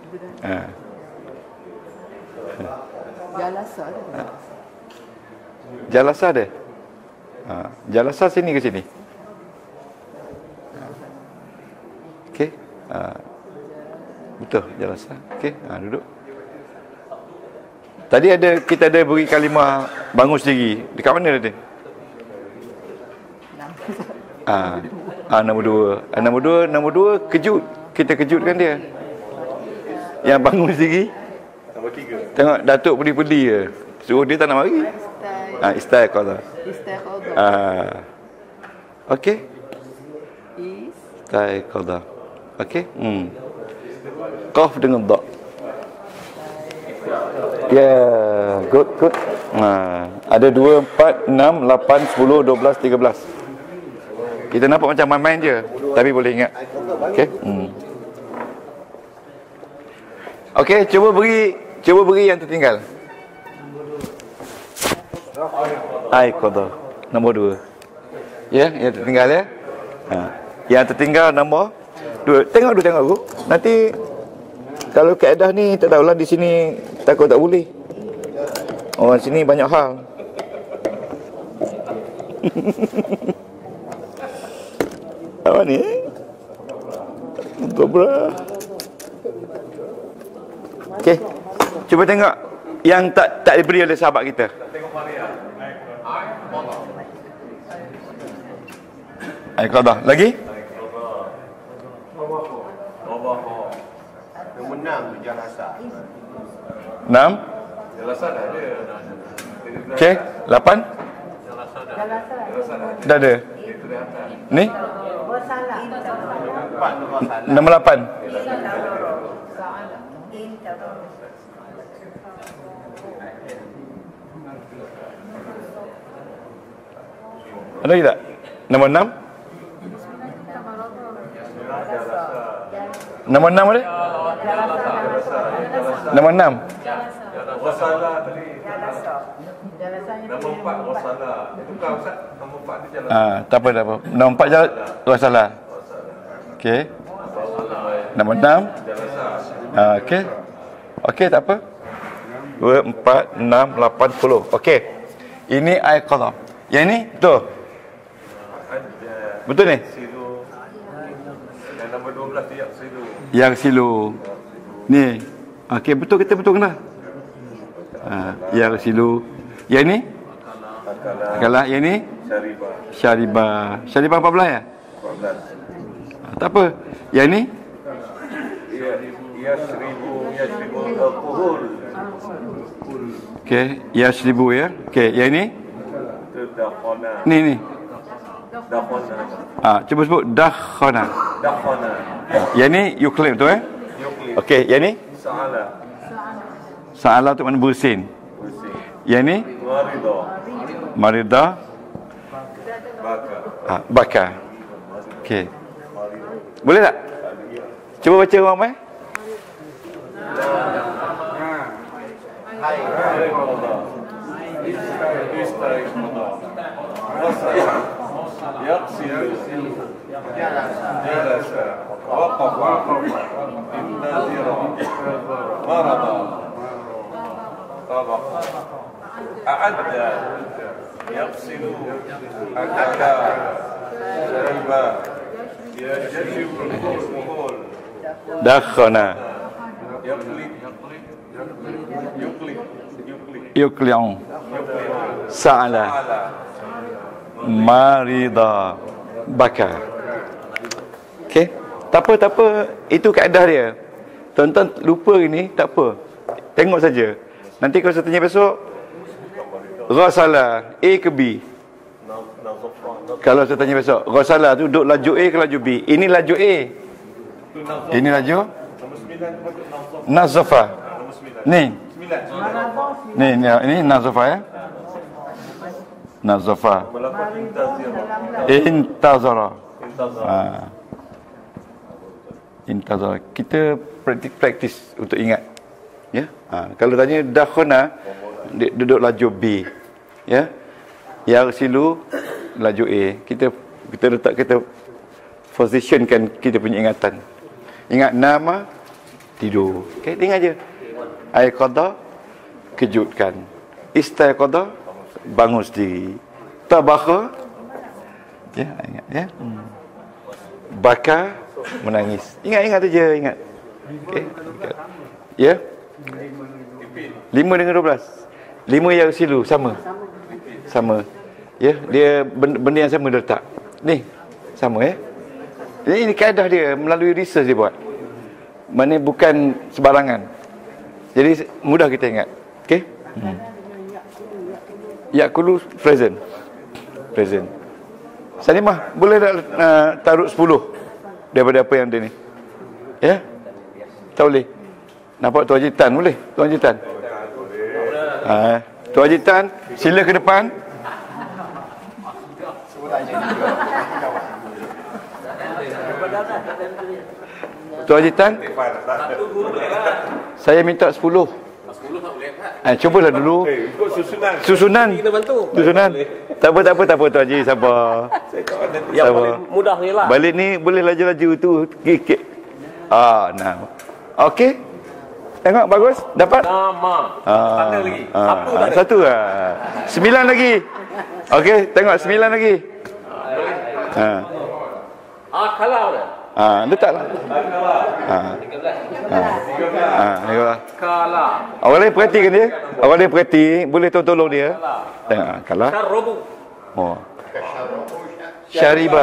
Speaker 1: Jalasa ada? Jalasa sini ke sini? Okey. Betul, jalasa. Okey, duduk. Tadi kita ada beri kalimah bangun sendiri. Dekat mana tadi? Nombor dua kejut. Kita kejutkan dia. Yang bangun sendiri.
Speaker 5: Nombor 3.
Speaker 1: Tengok Datuk pedih-pedih je. Suruh dia tak nak mari. Istiqadah. Okey. Istiqadah. Okey. Qaf dengan dha. Good. Ada 2, 4, 6, 8, 10, 12, 13. Kita nampak macam main-main je, tapi boleh ingat. Okey. Okey, cuba beri yang tertinggal. Qada. Nombor 2. Ya, yang tertinggal ya. Yang tertinggal nombor 2. Tengok aku. Nanti kalau kaedah ni tak tahulah di sini takut tak boleh. Orang sini banyak hal. Apa ni? Cobra. Okey. Cuba tengok yang tak diberi oleh sahabat kita. Qada. Lagi?
Speaker 6: Nombor 6 jalasa.
Speaker 1: 6.
Speaker 5: Jalasa dah ada.
Speaker 1: Okey, 8. Dah ada. Ni? Nombor 8. Ada lagi tak? Nombor 6. Nombor 6 ada? Nombor 6.
Speaker 5: Wasalah tadi. Nombor 4 wasalah. Tukar Ustaz. Nombor 4 dia jalan.
Speaker 1: Tak apa. Nombor 4 jalan wasalah. Okey. Nombor 6. Okey. Okey, tak apa. 2, 4, 6, 8, 10. Okey. Ini qada. Yang ni betul. Betul ni?
Speaker 5: Silu. Yang nombor 12 tu yang silu.
Speaker 1: Yang silu. Ni. Okey, betul, kita betul kena. Yang silu. Yang ni? Akalah. Yang ni? Syaribah. Syaribah 14 ya? 14. Tak apa. Yang ni?
Speaker 5: Ya seribu kuhul.
Speaker 1: Okey, ya seribu ya. Okey, yang ni?
Speaker 5: Dakhana.
Speaker 1: Ni.
Speaker 5: Dakhana.
Speaker 1: Cuba sebut dakhana.
Speaker 5: Dakhana.
Speaker 1: Yang ni yuklid betul Okey, yang ni?
Speaker 5: Sa'ala.
Speaker 1: Sa'ala tu mana bersin. Yang ni? Marida. Baka. Okey. Boleh tak? Cuba baca ramai.
Speaker 5: Yaqsilu. Akala. Syariba. Yajribul muhul.
Speaker 1: Dakhana.
Speaker 5: Yaqlik.
Speaker 1: Yukli'u. Sa'ala. Marida. Baka. Okey. Tak apa. Itu kaedah dia. Tuan-tuan lupa ini, tak apa. Tengok saja. Nanti kalau saya tanya besok, Ghasala, A ke B? Kalau saya tanya besok, Ghasala tu duduk laju A ke laju B? Ini laju A. Ini laju Nazafa. Ni. Ini Nazafa ya. Nazafa. Intazara. Intazara. Kita praktis untuk ingat. Ya. Kalau tanya dakhana, duduk laju B. Ya. Yarsilu laju A. Kita letak, kita positionkan kita punya ingatan. Ingat nama, tidur. Okey, ingat je. Aiqadha, kejutkan. Istaiqadha, bangun sendiri. Tabakha, ya, ingat ya. Baka, menangis. Ingat saja, ingat. Okey. Ya. 5 dengan 12. 5 yang silu sama. Ya, dia benda yang sama dia letak. Ni sama ya. Ini kaedah dia, melalui research dia buat. Mana bukan sebarangan. Jadi mudah kita ingat. Okey? Yaqulu present. Salimah, boleh tak taruh 10 daripada apa yang dia ni? Ya? Tak boleh. Nampak Tuan Haji Tan boleh? Tuan Haji Tan. Tuan Haji Tan, sila ke depan. Tuan Haji Tan, saya minta 10. 10 tak boleh. Cubalah dulu. Susunan. Susunan. Tak apa Tuan Haji, sabar.
Speaker 7: Yang paling mudah ni lah.
Speaker 1: Balik ni boleh laju-laju tu. Kikik. Nah. Okey. Tengok bagus, dapat?
Speaker 7: Sama. Satu lagi.
Speaker 1: Satu lah. 9 lagi. Okey, tengok 9 lagi.
Speaker 7: Kalau dah.
Speaker 1: Letaklah. 13.
Speaker 7: Kala.
Speaker 1: Awak lain perhatikan dia. Awak lain perhati, boleh tolong dia. Tengok, kalah.
Speaker 7: Syarrubu.
Speaker 1: Syariba.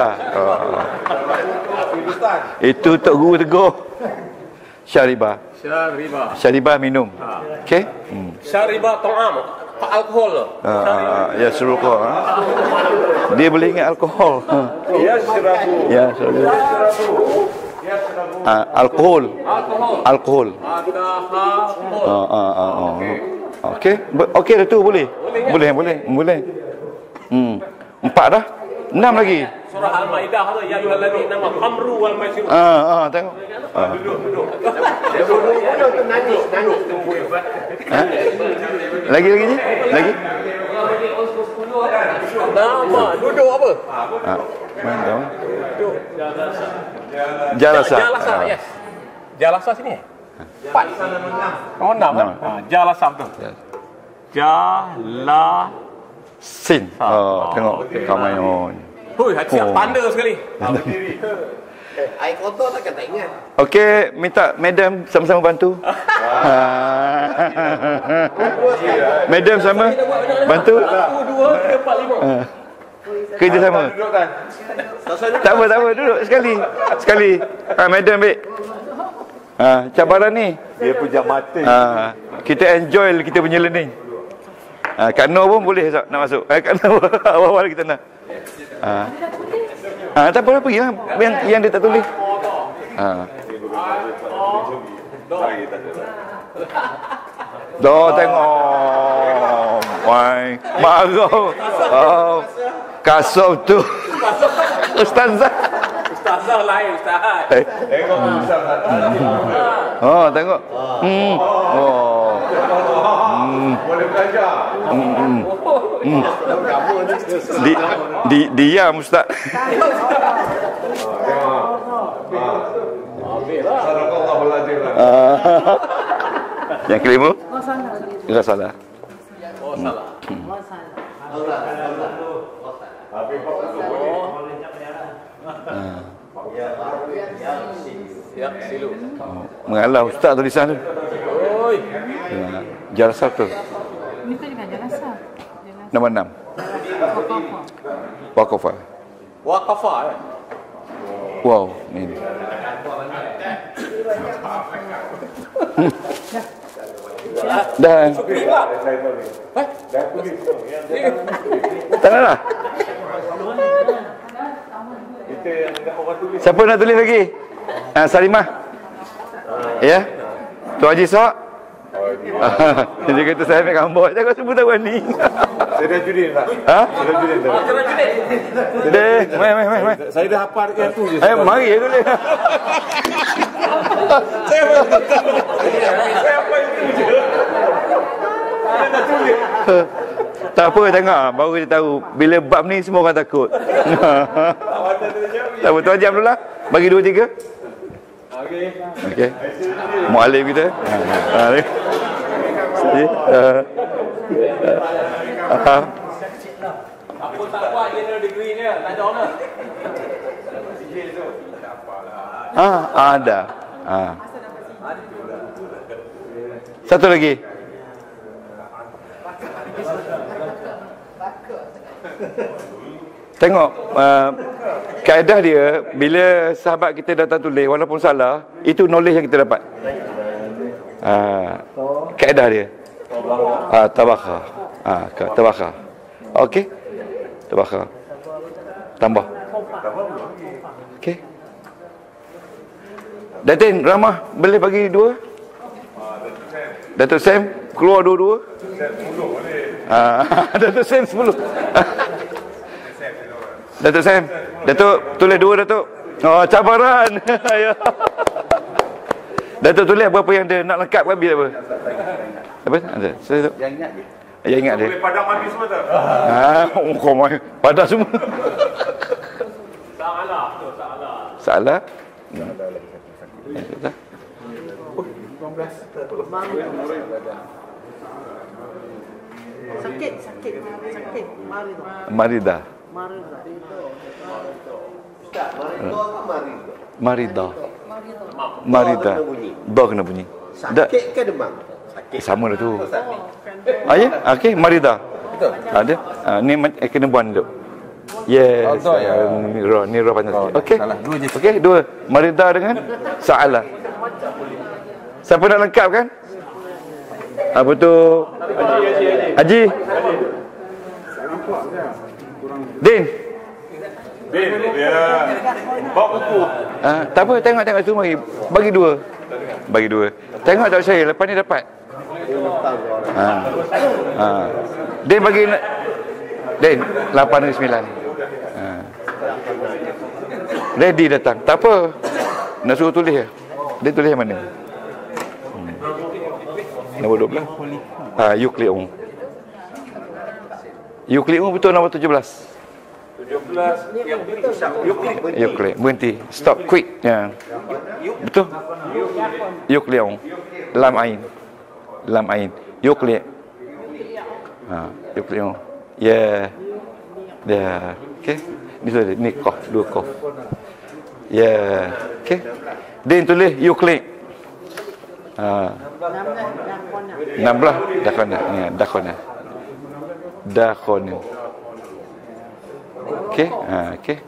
Speaker 1: Itu Tok Guru tegur. Syariba minum. Okey?
Speaker 7: Syariba ta'am. Alkohol.
Speaker 1: Ya suruh kau. Dia boleh ingat alkohol. Ya syarabu. Alkohol. Okey. Okey dah tu boleh. Boleh. 4 dah. 6 lagi.
Speaker 7: Surah Al-Maidah tu ya ayyuhallazina amanu khamru wal maisir.
Speaker 1: Tengok.
Speaker 6: Duduk tu nangis.
Speaker 1: Lagi.
Speaker 7: Nama duduk apa?
Speaker 1: Mana? Jalasa.
Speaker 7: Yes. Jalasa sini. 4. Oh 6. Jalasa tu.
Speaker 1: Sin. Tengok Kamayon.
Speaker 7: Siap tanda sekali.
Speaker 6: Air kotor takkan tak ingat.
Speaker 1: Okey, minta madam sama-sama bantu. Madam sama bantu.
Speaker 7: 1 2 3 4 5.
Speaker 1: Kerja sama. Tak apa, duduk sekali. Madam baik. Cabaran ni
Speaker 5: Dia punya mata.
Speaker 1: kita enjoy kita punya learning. Kak Nur pun boleh nak masuk. Kak Nur awal-awal kita nak. Tak apa, pergilah yang dia tak tulis. Tengok. Wai, marah. Kasut tu. Ustazah
Speaker 7: lain ustaz.
Speaker 5: Tengok
Speaker 1: Tengok.
Speaker 5: boleh belajar.
Speaker 1: Diam ustaz.
Speaker 5: Sadaqallahu alazim.
Speaker 1: Yang kelima? Ghasala.
Speaker 7: Ya, silu.
Speaker 1: Mengalah ustaz tulisan tu.
Speaker 7: Oi.
Speaker 1: Jalsah tu.
Speaker 2: Ini kan dengan jalasa.
Speaker 1: Nombor 6. Waqafa.
Speaker 7: Waqafa eh.
Speaker 1: Wow, ni. Dah. Tak nak lah. Siapa nak tulis lagi? Salimah. Ya. Tu Haji Sak. Dia kata saya ambil gambar. Jangan sebut tahu ni.
Speaker 5: Saya dah judin tak?
Speaker 1: Ha?
Speaker 5: Saya dah judin tak?
Speaker 1: Deh, mai.
Speaker 5: Saya dah hafal yang tu je.
Speaker 1: Mari ya tulis.
Speaker 5: Saya hafal itu je. Saya dah tulis.
Speaker 1: Tak apa, tengok. Baru dia tahu. Bila bab ni semua orang takut. Tak apa, Tuan Haji Abdullah. Bagi 2, 3. Okey. Mualim kita.
Speaker 7: Apa tak kuat dia ada degree dia, tak ada honor.
Speaker 1: Ada. Satu lagi. Tengok kaedah dia, bila sahabat kita datang tulis walaupun salah, itu knowledge yang kita dapat. Kaedah dia. Tabakha. Tabakha. Okey. Tabakha. Tambah. Okey. Datin, Ramah boleh bagi 2? Datuk Sam keluar 2-2. Datuk Sam 10. Datuk Sam, Datuk tulis 2 Datuk. Oh, cabaran. Datuk tulis berapa yang dia nak lengkap kan, bila apa? Apa? Ada. Saya yang ingat dia. Yang ingat dia.
Speaker 5: Boleh padam mandi semua tak?
Speaker 1: Kau main padam semua. Salah.
Speaker 2: Sakit.
Speaker 1: Marida. Marida. Dah kena bunyi.
Speaker 6: Sakit ke demam? Sakit.
Speaker 1: Sama dah tu. Ya? Okey, Marida. Betul. Ada. Ni kena buan dulu. Yes. Ni roh panjang sikit. Okey. Okey, 2. Marida dengan Sa'ala. Siapa nak lengkap kan? Apa tu? Haji. Din. Ya.
Speaker 5: Bawa buku.
Speaker 1: Tak apa, tengok tu mari. Bagi 2. Bagi 2. Tengok tak saya, lepas ni dapat. Din bagi Din 8 dengan 9. Ready datang. Tak apa. Nak suruh tulis ya. Dia tulis yang mana? Nombor 12. Yukli'ung. Yukli'ung betul nombor 17.
Speaker 5: 17.
Speaker 1: Yukli. Berhenti. Stop. Quick. Ya. Betul. Yukli'ung. Lam ain. Lam ain. Yukli'. Yukli'ung. Ya. Ya. Okey. Ni sudah. Ni qaf. 2 qaf. Ya. Okey. Din tulis yukli'. 16 dakhona. Ni dakhona. Dakhona. Okey. Okey.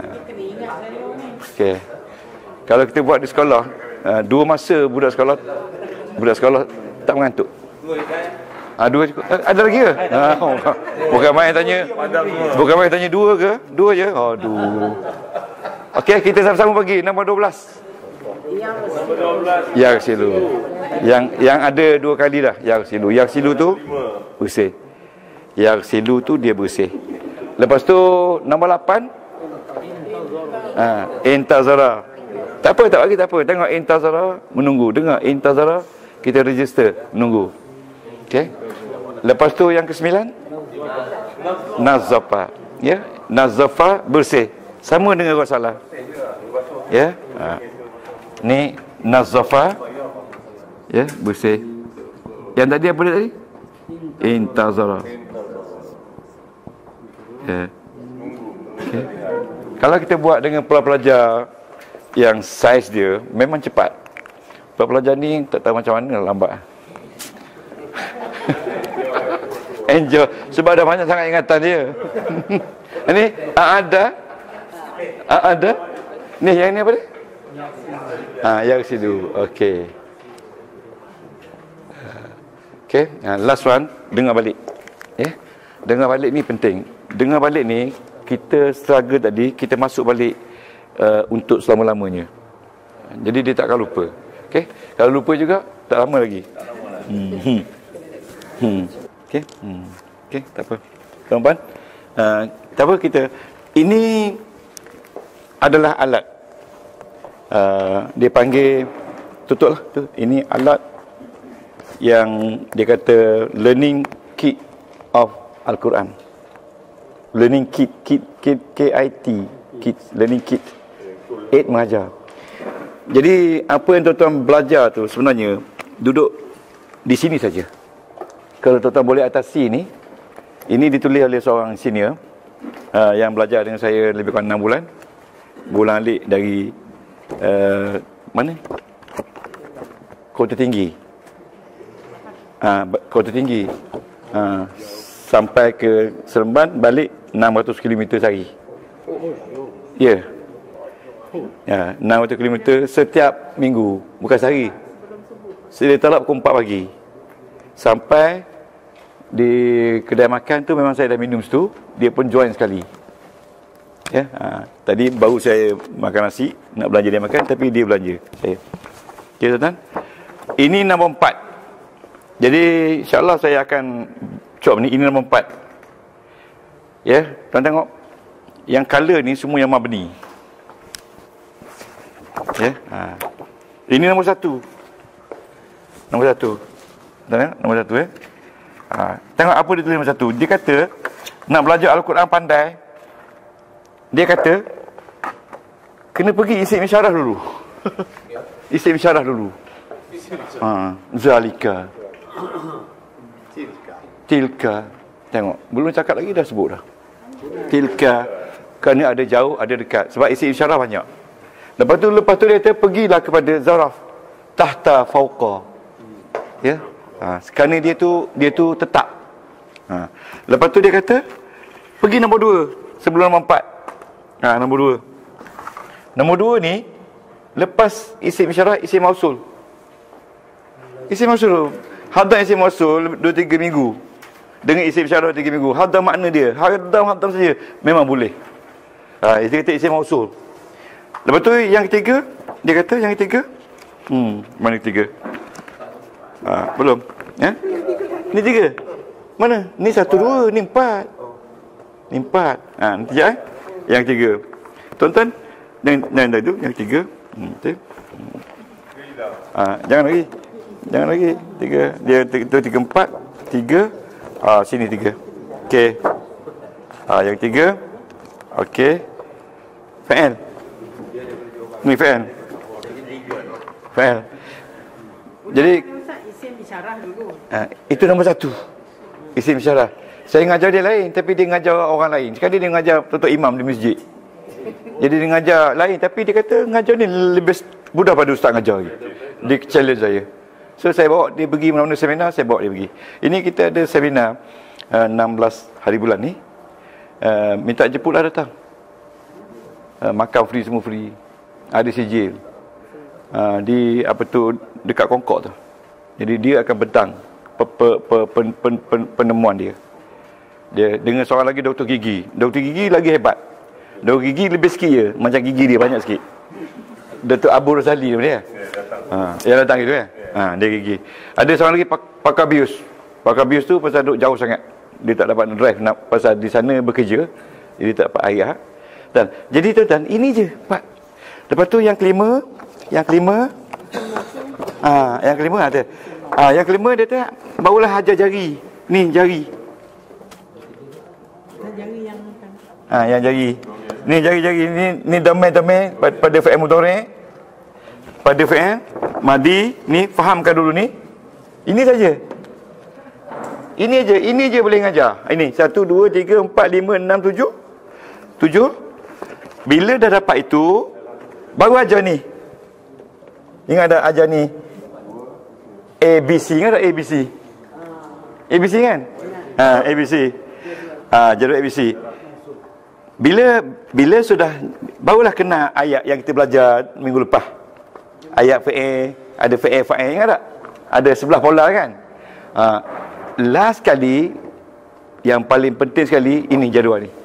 Speaker 1: Okey. Kalau kita buat di sekolah, 2 masa budak sekolah tak mengantuk. 2 cukup. Ada lagi ke? Bukan main tanya 2 ke? 2 je. Aduh. Okey, kita sama-sama bagi nombor 12. Yang silu. Yang ada 2 kali dah. Yang silu tu bersih. Yang silu tu dia bersih. Lepas tu nombor 8. Intazara. Tak apa, tak bagi, tak apa. Tengok intazara, menunggu. Dengar intazara, kita register, menunggu. Okey. Lepas tu yang ke-9, nazafa. Ya, nazafa bersih. Sama dengan Rasulullah. Ya. Ni nazafa. Ya, bersih. Yang tadi apa dia tadi? Intazara. Okay. Kalau kita buat dengan pelajar yang saiz dia memang cepat. Pelajar ni tak tahu macam mana, lambat. Enjoy sebab dah banyak sangat ingatan dia. Ini ada. Ni yang ni apa dia? Yang residu. Okey. Okey, last one, dengar balik. Dengar balik ni penting. Dengar balik ni kita struggle tadi, kita masuk balik untuk selama-lamanya. Jadi dia tak akan lupa. Okey. Kalau lupa juga tak lama lagi. Okey. Okey, tak apa. Tuan-tuan, tak apa kita. Ini adalah alat. Dia panggil tutuplah tu. Ini alat yang dia kata learning kit of Al-Quran. Learning kit KIT, kit learning kit. Aid mengajar. Jadi apa yang tuan-tuan belajar tu sebenarnya duduk di sini saja. Kalau tuan-tuan boleh atasi ni, ini ditulis oleh seorang senior yang belajar dengan saya lebih kurang 6 bulan. Bulan alik dari mana? Kota Tinggi. Kota Tinggi. Sampai ke Seremban, balik 600 km sehari. Ya. Ya, 600 km setiap minggu, bukan sehari. Dia talak pukul 4 pagi. Sampai di kedai makan tu memang saya dah minum situ, dia pun join sekali. Ya, tadi baru saya makan nasi, nak belanja dia makan, tapi dia belanja saya. Okey tuan-tuan. Ini nombor 4. Jadi insya-Allah saya akan cop ni, ini nombor 4. Ya, tuan tengok. Yang color ni semua yang mabni. Ya. Ini nombor 1. Nombor 1. Tengok nombor 1 ya. Tengok apa dia tulis nombor 1. Dia kata nak belajar Al-Quran pandai. Dia kata kena pergi isi isyarah dulu. Isi isyarah dulu. Zalika. Tilka. Tengok, belum cakap lagi dah sebut dah. Tilka. Kerana ada jauh, ada dekat. Sebab isi isyarah banyak. Lepas tu dia kata pergilah kepada zaraf tahta fauqa. Ya. Kerana dia tu tetap. Lepas tu dia kata pergi nombor 2 sebelum nombor 4. Nombor 2. Nombor 2 ni lepas isim isyarah, isim mausul. Isim mausul. Hadam isim mausul 2-3 minggu. Dengan isim isyarah 3 minggu. Hadam makna dia. Hadam saja memang boleh. Dia kata isim mausul. Lepas tu yang ketiga, dia kata yang ketiga. Mana ketiga? Belum. Ya? Ni 3. Mana? Ni 1 2, ni 4. Ni 4. Nanti ya. Yang 3. Tuan-tuan, dan itu yang 3. Jangan lagi. Jangan lagi. 3. Dia 3 4, 3. Sini 3. Okey. Yang 3. Okey. Fa'al. Ni fa'al. Fa'al. Jadi
Speaker 2: isim isyarah dulu.
Speaker 1: Itu nombor 1. Isim isyarah. Saya ngajar dia lain, tapi dia ngajar orang lain. Sekali dia ngajar tutup imam di masjid. Jadi dia ngajar lain, tapi dia kata ngajar ni lebih mudah pada ustaz ngajar lagi. Dia challenge saya. So saya bawa dia pergi mana-mana seminar, saya bawa dia pergi. Ini kita ada seminar 16 hari bulan ni. Minta jemputlah datang. Makan free, semua free. Ada sijil. Di apa tu, dekat Kongkok tu. Jadi dia akan bentang penemuan dia. Dia dengan seorang lagi doktor gigi. Doktor gigi lagi hebat. Doktor gigi lebih sikit je, macam gigi dia banyak sikit. Datuk Abu Rosali dia. Yang datang gitu ya. Dia gigi. Ada seorang lagi pakar bius. Pakar bius tu pasal duduk jauh sangat. Dia tak dapat drive nak pasal di sana bekerja. Jadi tak dapat air. Dan jadi tuan-tuan, ini je Pak. Lepas tu yang kelima ada. Yang kelima dia kata barulah hajar jari. Ni jari.
Speaker 2: Jari yang
Speaker 1: yang jari. Ni jari-jari ni damai-damai pada fi'il mudhari'. Pada fi'il madi ni fahamkan dulu ni. Ini saja. Ini je boleh ngajar. Ini 1 2 3 4 5 6 7. Bila dah dapat itu, baru ajar ni. Ingat tak ajar ni? ABC, ingat tak ABC? ABC kan? ABC. Jadual ABC. Bila sudah barulah kena ayat yang kita belajar minggu lepas. Ayat fa'il, ada fa'il, ingat tak? Ada 11 pola kan? Last kali, yang paling penting sekali, ini jadual ni.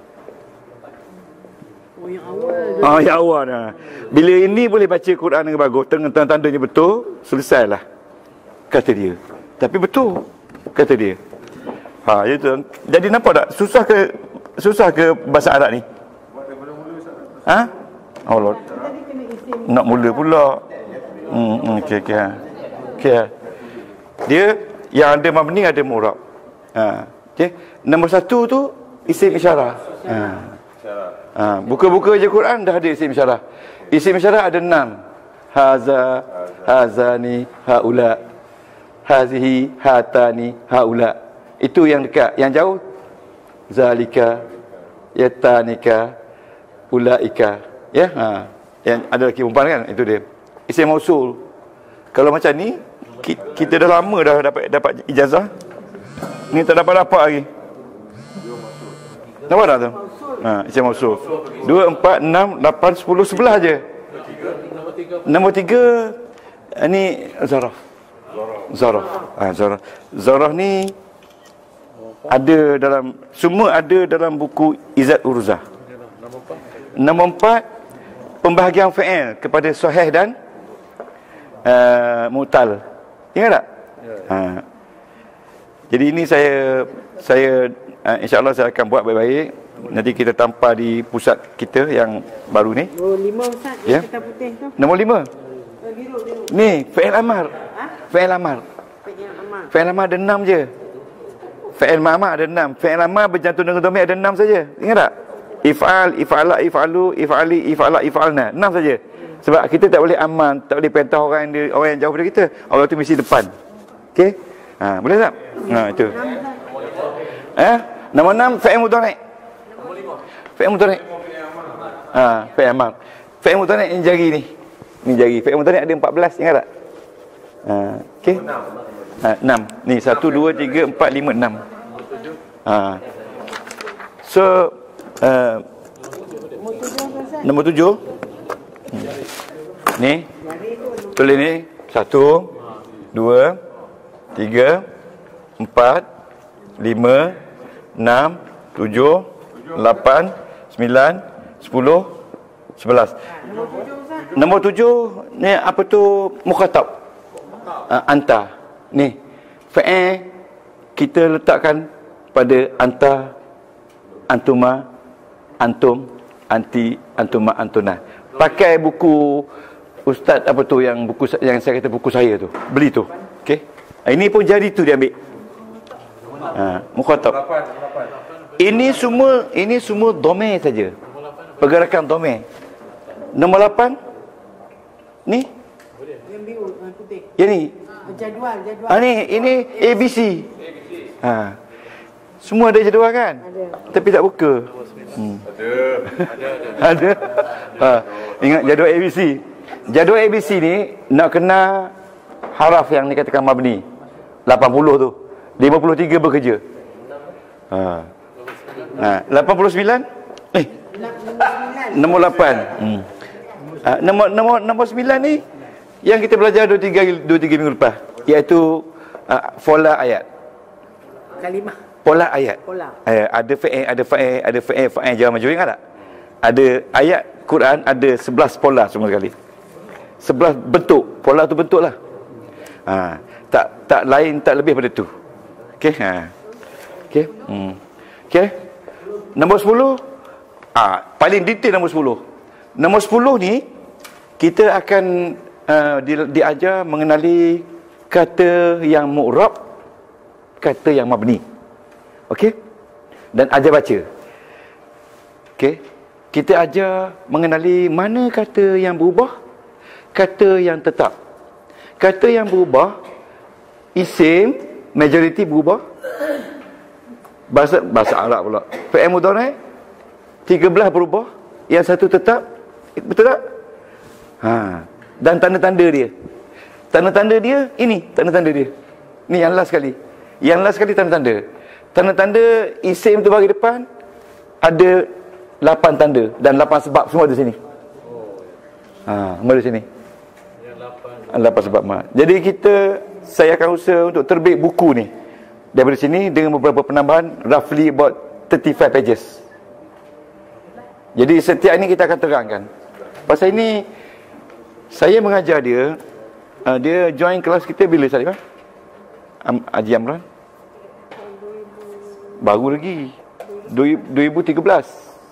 Speaker 1: Yang awal dah. Bila ini boleh baca Quran dengan bagus, tanda-tandanya betul, selesailah, kata dia. Tapi betul, kata dia. Itu. Jadi nampak tak susah ke bahasa Arab ni? Allah. Nak mula pula. Okey. Dia yang ada mabni, ada mu'rab. Okey. Nombor 1 tu isim isyarah. Buka-buka je Quran dah ada isim isyarah. Isim isyarah ada 6. Haza, hazani, haula, hazihi, hatani, haula. Itu yang dekat. Yang jauh, zalika, yatanika, ulaika. Ya, yang ada lagi perempuan kan, itu dia. Isim mausul. Kalau macam ni, kita dah lama dah dapat ijazah. Ni tak dapat lagi. Nampak tak tu? Isim mausul. 2 4 6 8 10 11 je. Nombor 3 ni zaraf. Zaraf ni ada dalam, semua ada dalam buku Izzat Urzah. Nombor 4 pembahagian fa'il kepada sahih dan mu'tal. Ingat tak? Jadi ini saya insya-Allah saya akan buat baik-baik. Nanti kita tampar di pusat kita yang baru ni.
Speaker 2: Nombor 5 Ustaz, yang kertas putih tu.
Speaker 1: Nombor 5.
Speaker 2: Biru.
Speaker 1: Ni fa'il amar. Fa'il amar ada 6 je. Fa'il ma'amar ada 6. Fa'il amar berjantung dengan dhamir ada 6 saja. Ingat tak? If'al, if'ala, if'alu, if'ali, if'ala, if'alna. 6 saja. Sebab kita tak boleh aman, tak boleh perintah orang yang jauh daripada kita. Orang tu mesti depan. Okey? Boleh tak? Itu. Nombor 6 fa'il mudhari'. Fa'il mudhari'. Fa'il amar. Fa'il mudhari' ni jari ni. Ni jari. Fa'il mudhari' ada 14, ingat tak? Okey. 6. Ni 1 2 3 4 5 6. So nombor 7. Ni. Tulis ni 1 2 3 4 5 6 7 8 9 10 11. Nombor 7 ni apa tu? Mukhatab. Anta. Ni fa'il kita letakkan pada anta, antuma, antum, anti, antuma, antuna. Pakai buku ustaz apa tu, yang buku yang saya kata buku saya tu. Beli tu. Okey. Ini pun jadi tu dia ambil. Mukhatab. Ini semua dhamir saja. Pergerakan dhamir. Nombor 8 ni
Speaker 2: Yang biru putih.
Speaker 1: yang ni.
Speaker 2: Jadual.
Speaker 1: Ini ABC. Semua ada jadual kan?
Speaker 2: Ada.
Speaker 1: Tapi tak buka. Ada. Ingat jadual ABC. Jadual ABC ni nak kena haraf yang dikatakan mabni. 80 tu. 53 bekerja. 89? Nombor 8. Nombor 9 ni yang kita belajar 2-3 minggu lepas, iaitu pola ayat.
Speaker 2: Kalimah.
Speaker 1: Pola ayat. Ada fa'il jamak majrur, ingat tak? Ada ayat Quran ada 11 pola semua sekali. 11 bentuk. Pola tu bentuk lah. Tak lain, tak lebih pada tu. Okey. Okey. Nombor 10. Paling detail nombor 10. Nombor 10 ni kita akan diajar mengenali kata yang mu'rab, kata yang mabni. Okey? Dan ajar baca. Okey? Kita ajar mengenali mana kata yang berubah, kata yang tetap. Kata yang berubah, isim majoriti berubah. Bahasa Arab pula. Fi'il mudhari' 13 berubah, yang satu tetap. Betul tak? Dan tanda-tanda dia. Tanda-tanda dia ini, tanda-tanda dia. Ni yang last sekali. Yang last sekali tanda-tanda. Tanda-tanda isim tu bagi depan ada 8 tanda dan 8 sebab semua di sini. Semua di sini. 8 sebab. Jadi saya akan usaha untuk terbit buku ni daripada sini dengan beberapa penambahan, roughly about 35 pages. Jadi setiap ini kita akan terangkan. Pasal ini saya mengajar dia, dia join kelas kita bila Salimah? Haji Amran? Baru lagi 2013.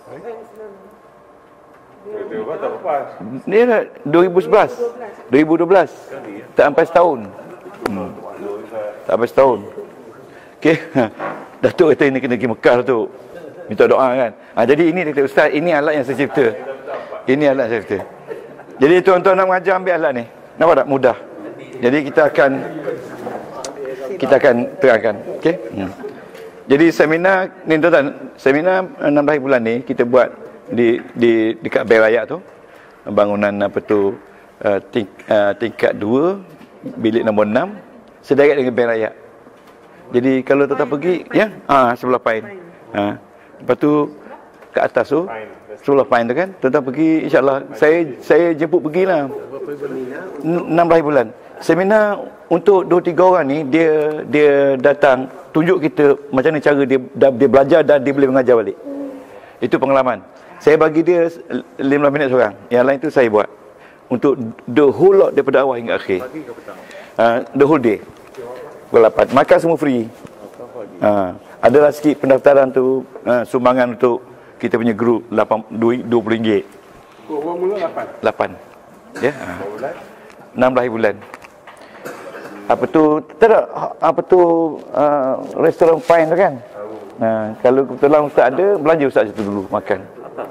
Speaker 1: Dia dah 2011 2012. Tak sampai setahun. Tak sampai setahun. Okey. Datuk kata ini kena pergi Mekah tu. Minta doa kan. Jadi ini kata ustaz, ini alat yang saya cipta. Ini alat saya cipta. Jadi tuan-tuan nak mengajar, ambil alat ni. Nampak tak? Mudah. Jadi kita akan terangkan. Okey. Jadi seminar ni tuan-tuan, seminar 16 hari bulan ni kita buat di dekat Bank Rakyat tu. Bangunan tingkat 2, bilik nombor 6, sedekat dengan Bank Rakyat. Jadi kalau tuan-tuan pergi sebelah Pain. Lepas tu kat atas tu sebelah Pain tu kan, tuan-tuan pergi, insya-Allah saya jemput pergilah 16 hari bulan. Seminar untuk 2-3 orang ni, dia datang tunjuk kita macam mana cara dia belajar dan dia boleh mengajar balik. Itu pengalaman. Saya bagi dia 15 minit seorang. Yang lain tu saya buat untuk the whole lot daripada awal hingga akhir. The whole day. Pukul 8. Makan semua free. Adalah sikit pendaftaran tu, sumbangan untuk kita punya grup RM20.
Speaker 7: Kau mula
Speaker 1: 8. Ya. 16 hari bulan. Restoran Fine tu kan? Kalau kebetulan ustaz ada, belanja ustaz situ dulu makan.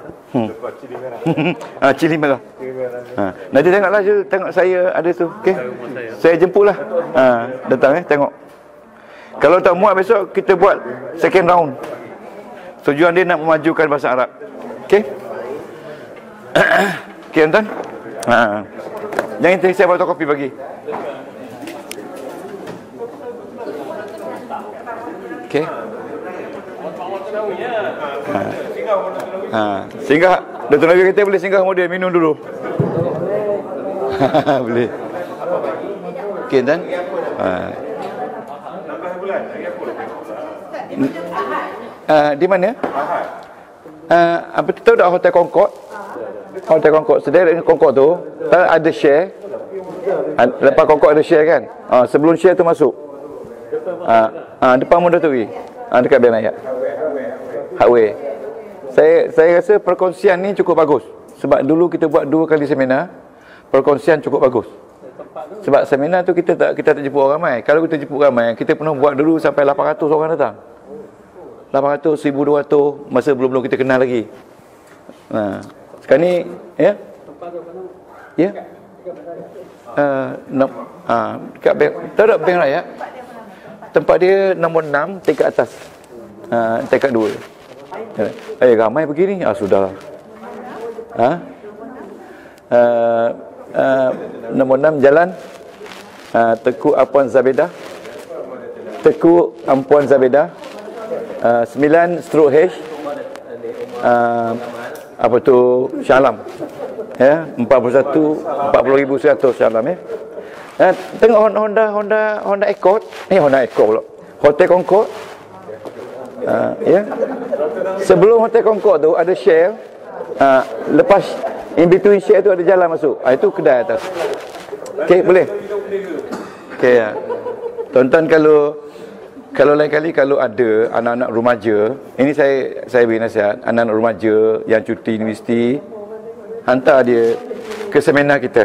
Speaker 1: Cili merah. Nanti tengoklah, tengok saya ada tu. Okey. Saya jemputlah. Datang tengok. Kalau tak muat besok kita buat second round. Tujuan dia nak memajukan bahasa Arab. Okey? Okey tuan. Jangan saya buat kopi bagi. Okey. Singgah Dr. Nabi kata boleh singgah model minum dulu. Boleh. Okey tuan. Di mana? Apa tu tahu tak Hotel Concord? Hotel Concord. Sederet dengan Concord tu ada share. Lepas Concord ada share kan? Sebelum share tu masuk. Depan Muda Tui. Dekat Bank Rakyat. Highway. Saya rasa perkongsian ni cukup bagus. Sebab dulu kita buat 2 kali seminar, perkongsian cukup bagus. Sebab seminar tu kita tak jemput orang ramai. Kalau kita jemput ramai, kita pernah buat dulu sampai 800 orang datang. 800, 1200 masa belum kita kenal lagi. Sekarang ni ya. Ya. Dekat Bank Rakyat. Tempat dia nombor 6 tingkat atas. Tingkat 2. Ramai begini. Sudahlah. Nombor 6 jalan Teku Ampuan Zabedah. Teku Ampuan Zabedah. 9/H. Apa tu? Shah Alam. Ya, 40,100 Shah Alam ya. Tengok Honda Accord. Honda Accord pula. Hotel Concord. Ya. Sebelum Hotel Concord tu ada share. Lepas in between share tu ada jalan masuk. Itu kedai atas. Okey, boleh. Okey ya. Tonton kalau lain kali kalau ada anak-anak remaja, ini saya beri nasihat, anak-anak remaja yang cuti universiti, hantar dia ke seminar kita.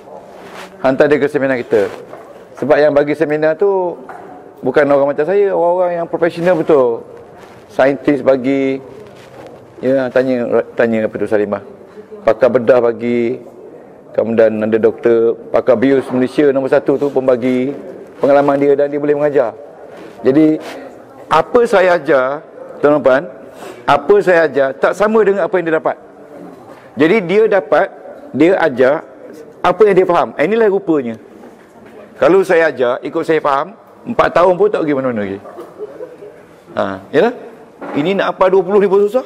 Speaker 1: Sebab yang bagi seminar tu bukan orang macam saya, orang-orang yang profesional betul. Saintis bagi, ya, tanya apa tu Salimah. Pakar bedah bagi, kemudian ada doktor pakar bios Malaysia nombor 1 tu pun bagi pengalaman dia dan dia boleh mengajar. Jadi apa saya ajar, tuan-tuan, apa saya ajar tak sama dengan apa yang dia dapat. Jadi dia dapat, dia ajar apa yang dia faham. Inilah rupanya. Kalau saya ajar, ikut saya faham, 4 tahun pun tak pergi mana-mana lagi. Yalah. Ini nak apa 20 ribu susah.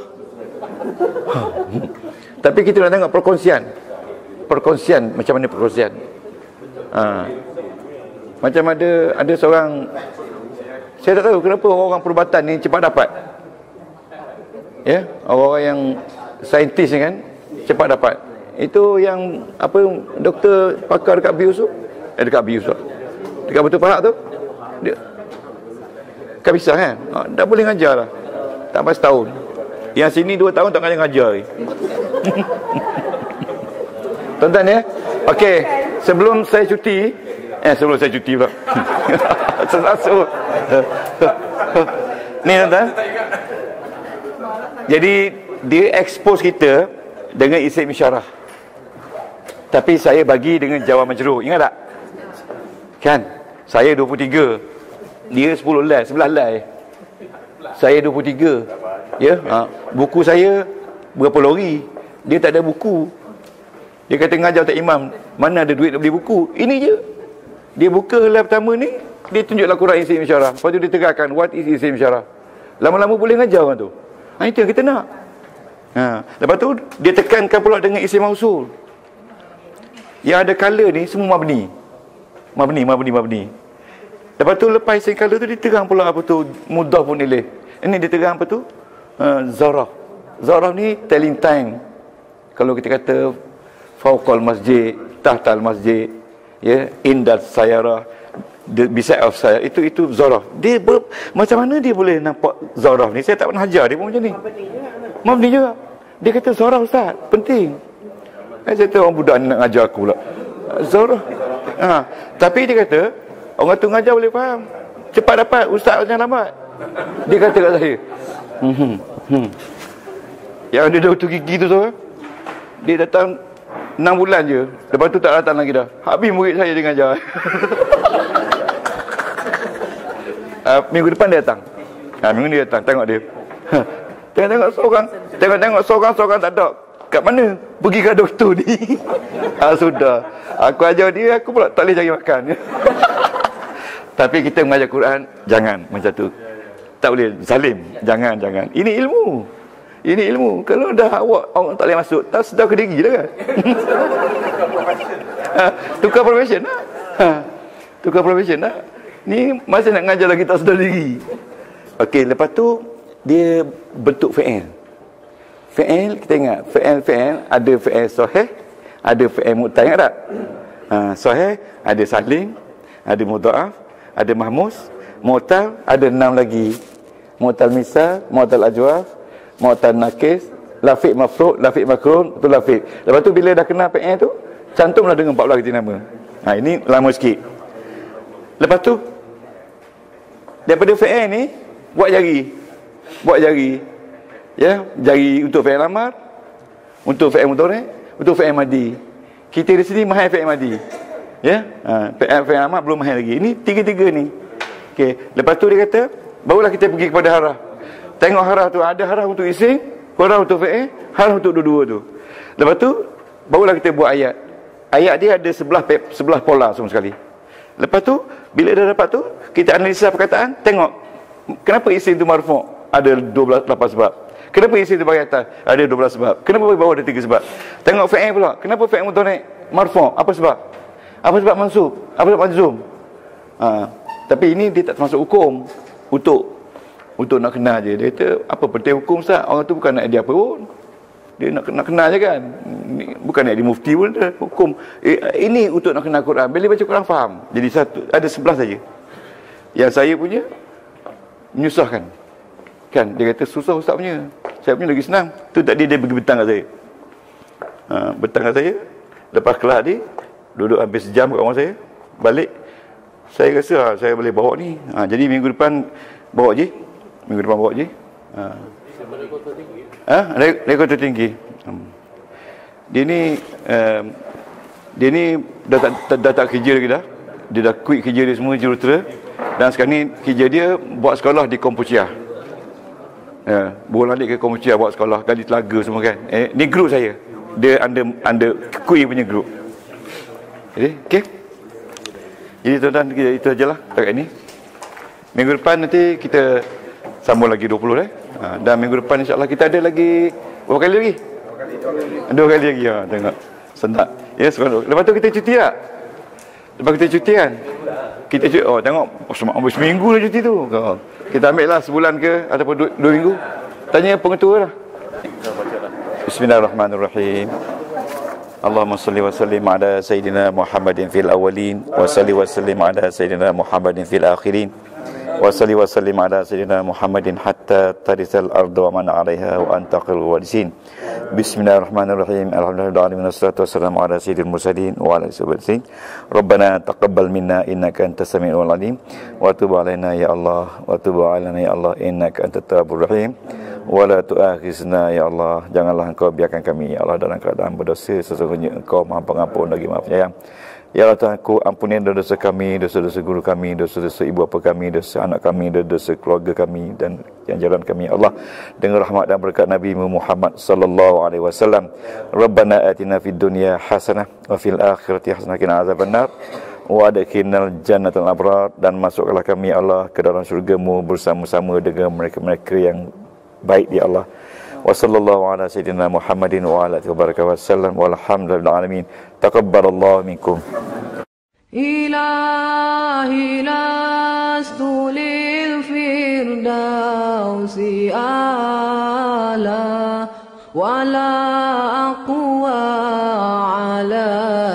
Speaker 1: Tapi kita nak tengok perkongsian. Perkongsian, macam mana perkongsian. Macam ada seorang, saya tak tahu kenapa orang perubatan ni cepat dapat. Ya, orang yang saintis ni kan cepat dapat. Itu yang apa, doktor pakar dekat BIUS tu, dekat BIUS tu, dekat Batu Pahat tu, dia kan bisa kan, dah boleh ngajar lah, tak sampai setahun. Yang sini 2 tahun tak ngajar lagi. Tuan-tuan ya. Okey, sebelum saya cuti pula. Selalu. Ni tuan-tuan. Jadi dia expose kita dengan isim isyarah. Tapi saya bagi dengan jawab majrur. Ingat tak? Kan? Saya 23. Dia 10 lai, 11 lai. Saya 23. Ya, buku saya berapa lori. Dia tak ada buku. Dia kata ngajar tak imam, mana ada duit nak beli buku. Ini je. Dia buka helai pertama ni, dia tunjuklah Quran isim isyarah. Lepas tu dia terangkan what is isim isyarah. Lama-lama boleh ngajar orang tu. Itu yang kita nak. Lepas tu dia tekankan pula dengan isim mausul. Yang ada color ni semua mabni. Lepas tu lepas isim color tu dia terang pula apa tu mudah pun ilaih. Ini dia terang apa tu? Zarah. Zarah ni telling time. Kalau kita kata fauqal masjid, tahtal masjid, ya, indal sayarah, beside of sayarah, itu zarah. Dia macam mana dia boleh nampak zarah ni? Saya tak pernah ajar dia pun macam ni. Mabni juga. Dia kata zarah ustaz, penting. Saya kata orang budak ni nak ngajar aku pula. Zarah. Tapi dia kata orang tu ngajar boleh faham. Cepat dapat, ustaz jangan lambat. Dia kata kat saya. Yang dia dah tutup gigi tu sahaja. Dia datang 6 bulan je. Lepas tu tak datang lagi dah. Habis murid saya dia ngajar. Minggu depan dia datang. Minggu ni datang. Tengok dia. Tengok seorang. Tengok seorang tak ada. Kat mana? Pergi ke doktor ni. Sudah. Aku ajar dia, aku pula tak boleh cari makan. Tapi kita mengajar Quran, jangan macam tu. Tak boleh zalim. Jangan. Ini ilmu. Kalau dah awak orang tak boleh masuk, tak sedar ke diri dah kan. Tukar profession lah. Tukar profession lah. Ni masih nak ngajar lagi tak sedar diri. Okey, lepas tu dia bentuk fi'il. Fi'il kita ingat, fi'il ada fi'il sahih, ada fi'il mu'tal, ingat tak? Sahih ada salim, ada mudha'af, ada mahmus, mu'tal ada 6 lagi. Mu'tal misal, mu'tal ajwaf, mu'tal nakis, lafik mafruq, lafik makrun, tu lafik. Lepas tu bila dah kenal fi'il tu, cantumlah dengan 14 ganti nama. Ini lama sikit. Lepas tu daripada fi'il ni buat jari. Ya, jari untuk fi'il amar, untuk fi'il mudhari', untuk fi'il madi. Kita di sini mahal fi'il madi. Ya, fi'il amar belum mahal lagi. Ini tiga-tiga ni. Okey, lepas tu dia kata, barulah kita pergi kepada harah. Tengok harah tu, ada harah untuk isim, harah untuk fi'il, harah untuk dua-dua tu. Lepas tu barulah kita buat ayat. Ayat dia ada 11 pola semua sekali. Lepas tu bila dah dapat tu, kita analisa perkataan, tengok kenapa isim tu marfu', ada 8 sebab. Kenapa isim tu bagi atas, ada 12 sebab. Kenapa bagi bawah, ada 3 sebab. Tengok fi'il pula, kenapa fi'il mudhari' marfu', apa sebab? Apa sebab mansub? Apa sebab majzum? Tapi ini dia tak termasuk hukum. Untuk nak kenal je. Dia kata, apa penting hukum Ustaz? Orang tu bukan nak dia apa pun. Dia nak kenal je kan. Bukan nak dia mufti pun dah hukum. Ini untuk nak kenal Quran. Bila baca Quran faham. Jadi ada 11 saja. Yang saya punya menyusahkan. Kan dia kata susah Ustaz punya. Saya punya lagi senang. Tu tadi dia pergi betang kat saya. Betang kat saya. Lepas kelas dia duduk hampir sejam kat rumah saya. Balik. Saya rasa saya boleh bawa ni. Jadi minggu depan bawa je. Rekod tertinggi. Dia ni dah tak kerja lagi dah. Dia dah quit kerja dia semua jurutera. Dan sekarang ni kerja dia buat sekolah di Kampuchea. Bola adik ke Kampuchea buat sekolah kali Telaga semua kan. Ni grup saya. Dia under Kui punya grup. Jadi, okey. Jadi tuan-tuan, itu ajalah takat ni. Minggu depan nanti kita sambung lagi 20 dan minggu depan insya-Allah kita ada lagi berapa kali lagi? 2 kali lagi. Tengok. Senang. Ya, lepas tu kita cuti tak? Lepas kita cuti kan? Kita cuti, tengok seminggu dah cuti tu. Kita ambil lah sebulan ke ataupun 2 minggu. Tanya pengetua lah. Bismillahirrahmanirrahim. Allahumma salli wa sallim ala Sayyidina Muhammadin fil awalin wa salli wa sallim ala Sayyidina Muhammadin fil akhirin wa salli wa sallim ala Sayyidina Muhammadin hatta tarisal ardu wa man 'alaiha wa antaqil warisin. Bismillahirrahmanirrahim. Alhamdulillahirabbil alamin wassalatu wassalamu ala sayyidil mursalin wa ala alihi. Rabbana taqabbal minna innaka antas samiul alim wa tub 'alaina ya Allah wa tub 'alaina ya Allah innaka antat tawwabur rahim. Wala tu'akhizna ya Allah, janganlah engkau biarkan kami ya Allah dalam keadaan berdosa, sesungguhnya engkau Maha Pengampun lagi Maha Penyayang. Ya Allah Tuhanku, ampuni dosa kami, dosa-dosa guru kami, dosa-dosa ibu bapa kami, dosa anak kami, dosa keluarga kami dan yang jalan kami ya Allah, dengan rahmat dan berkat Nabi Muhammad sallallahu alaihi wasallam. Rabbana atina fid dunya hasanah wa fil akhirati hasanah wa qina azabannar wa adkhilnal jannatal abrar, dan masukkanlah kami ya Allah ke dalam syurga-Mu bersama-sama dengan mereka-mereka yang baik ya Allah. Wa sallallahu ala sayyidina Muhammadin wa ala alihi wa sallam walhamdulillahi alamin. Taqabbalallahu minkum.
Speaker 8: Ilahi lastu lil firdausi ala wala aqwa ala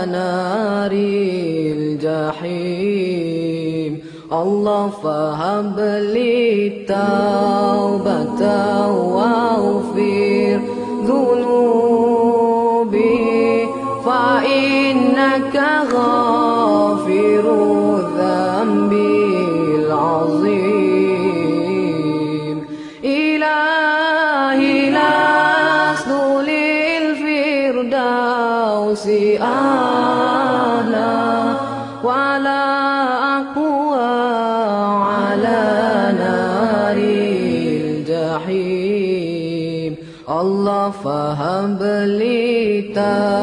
Speaker 8: naril jahim. Allah fahabli taubatan waghfir dhunubi fa innaka ghafiru dhanbil azim. Ilahi lastu lil firdausi a'la wala Allah fahabli ta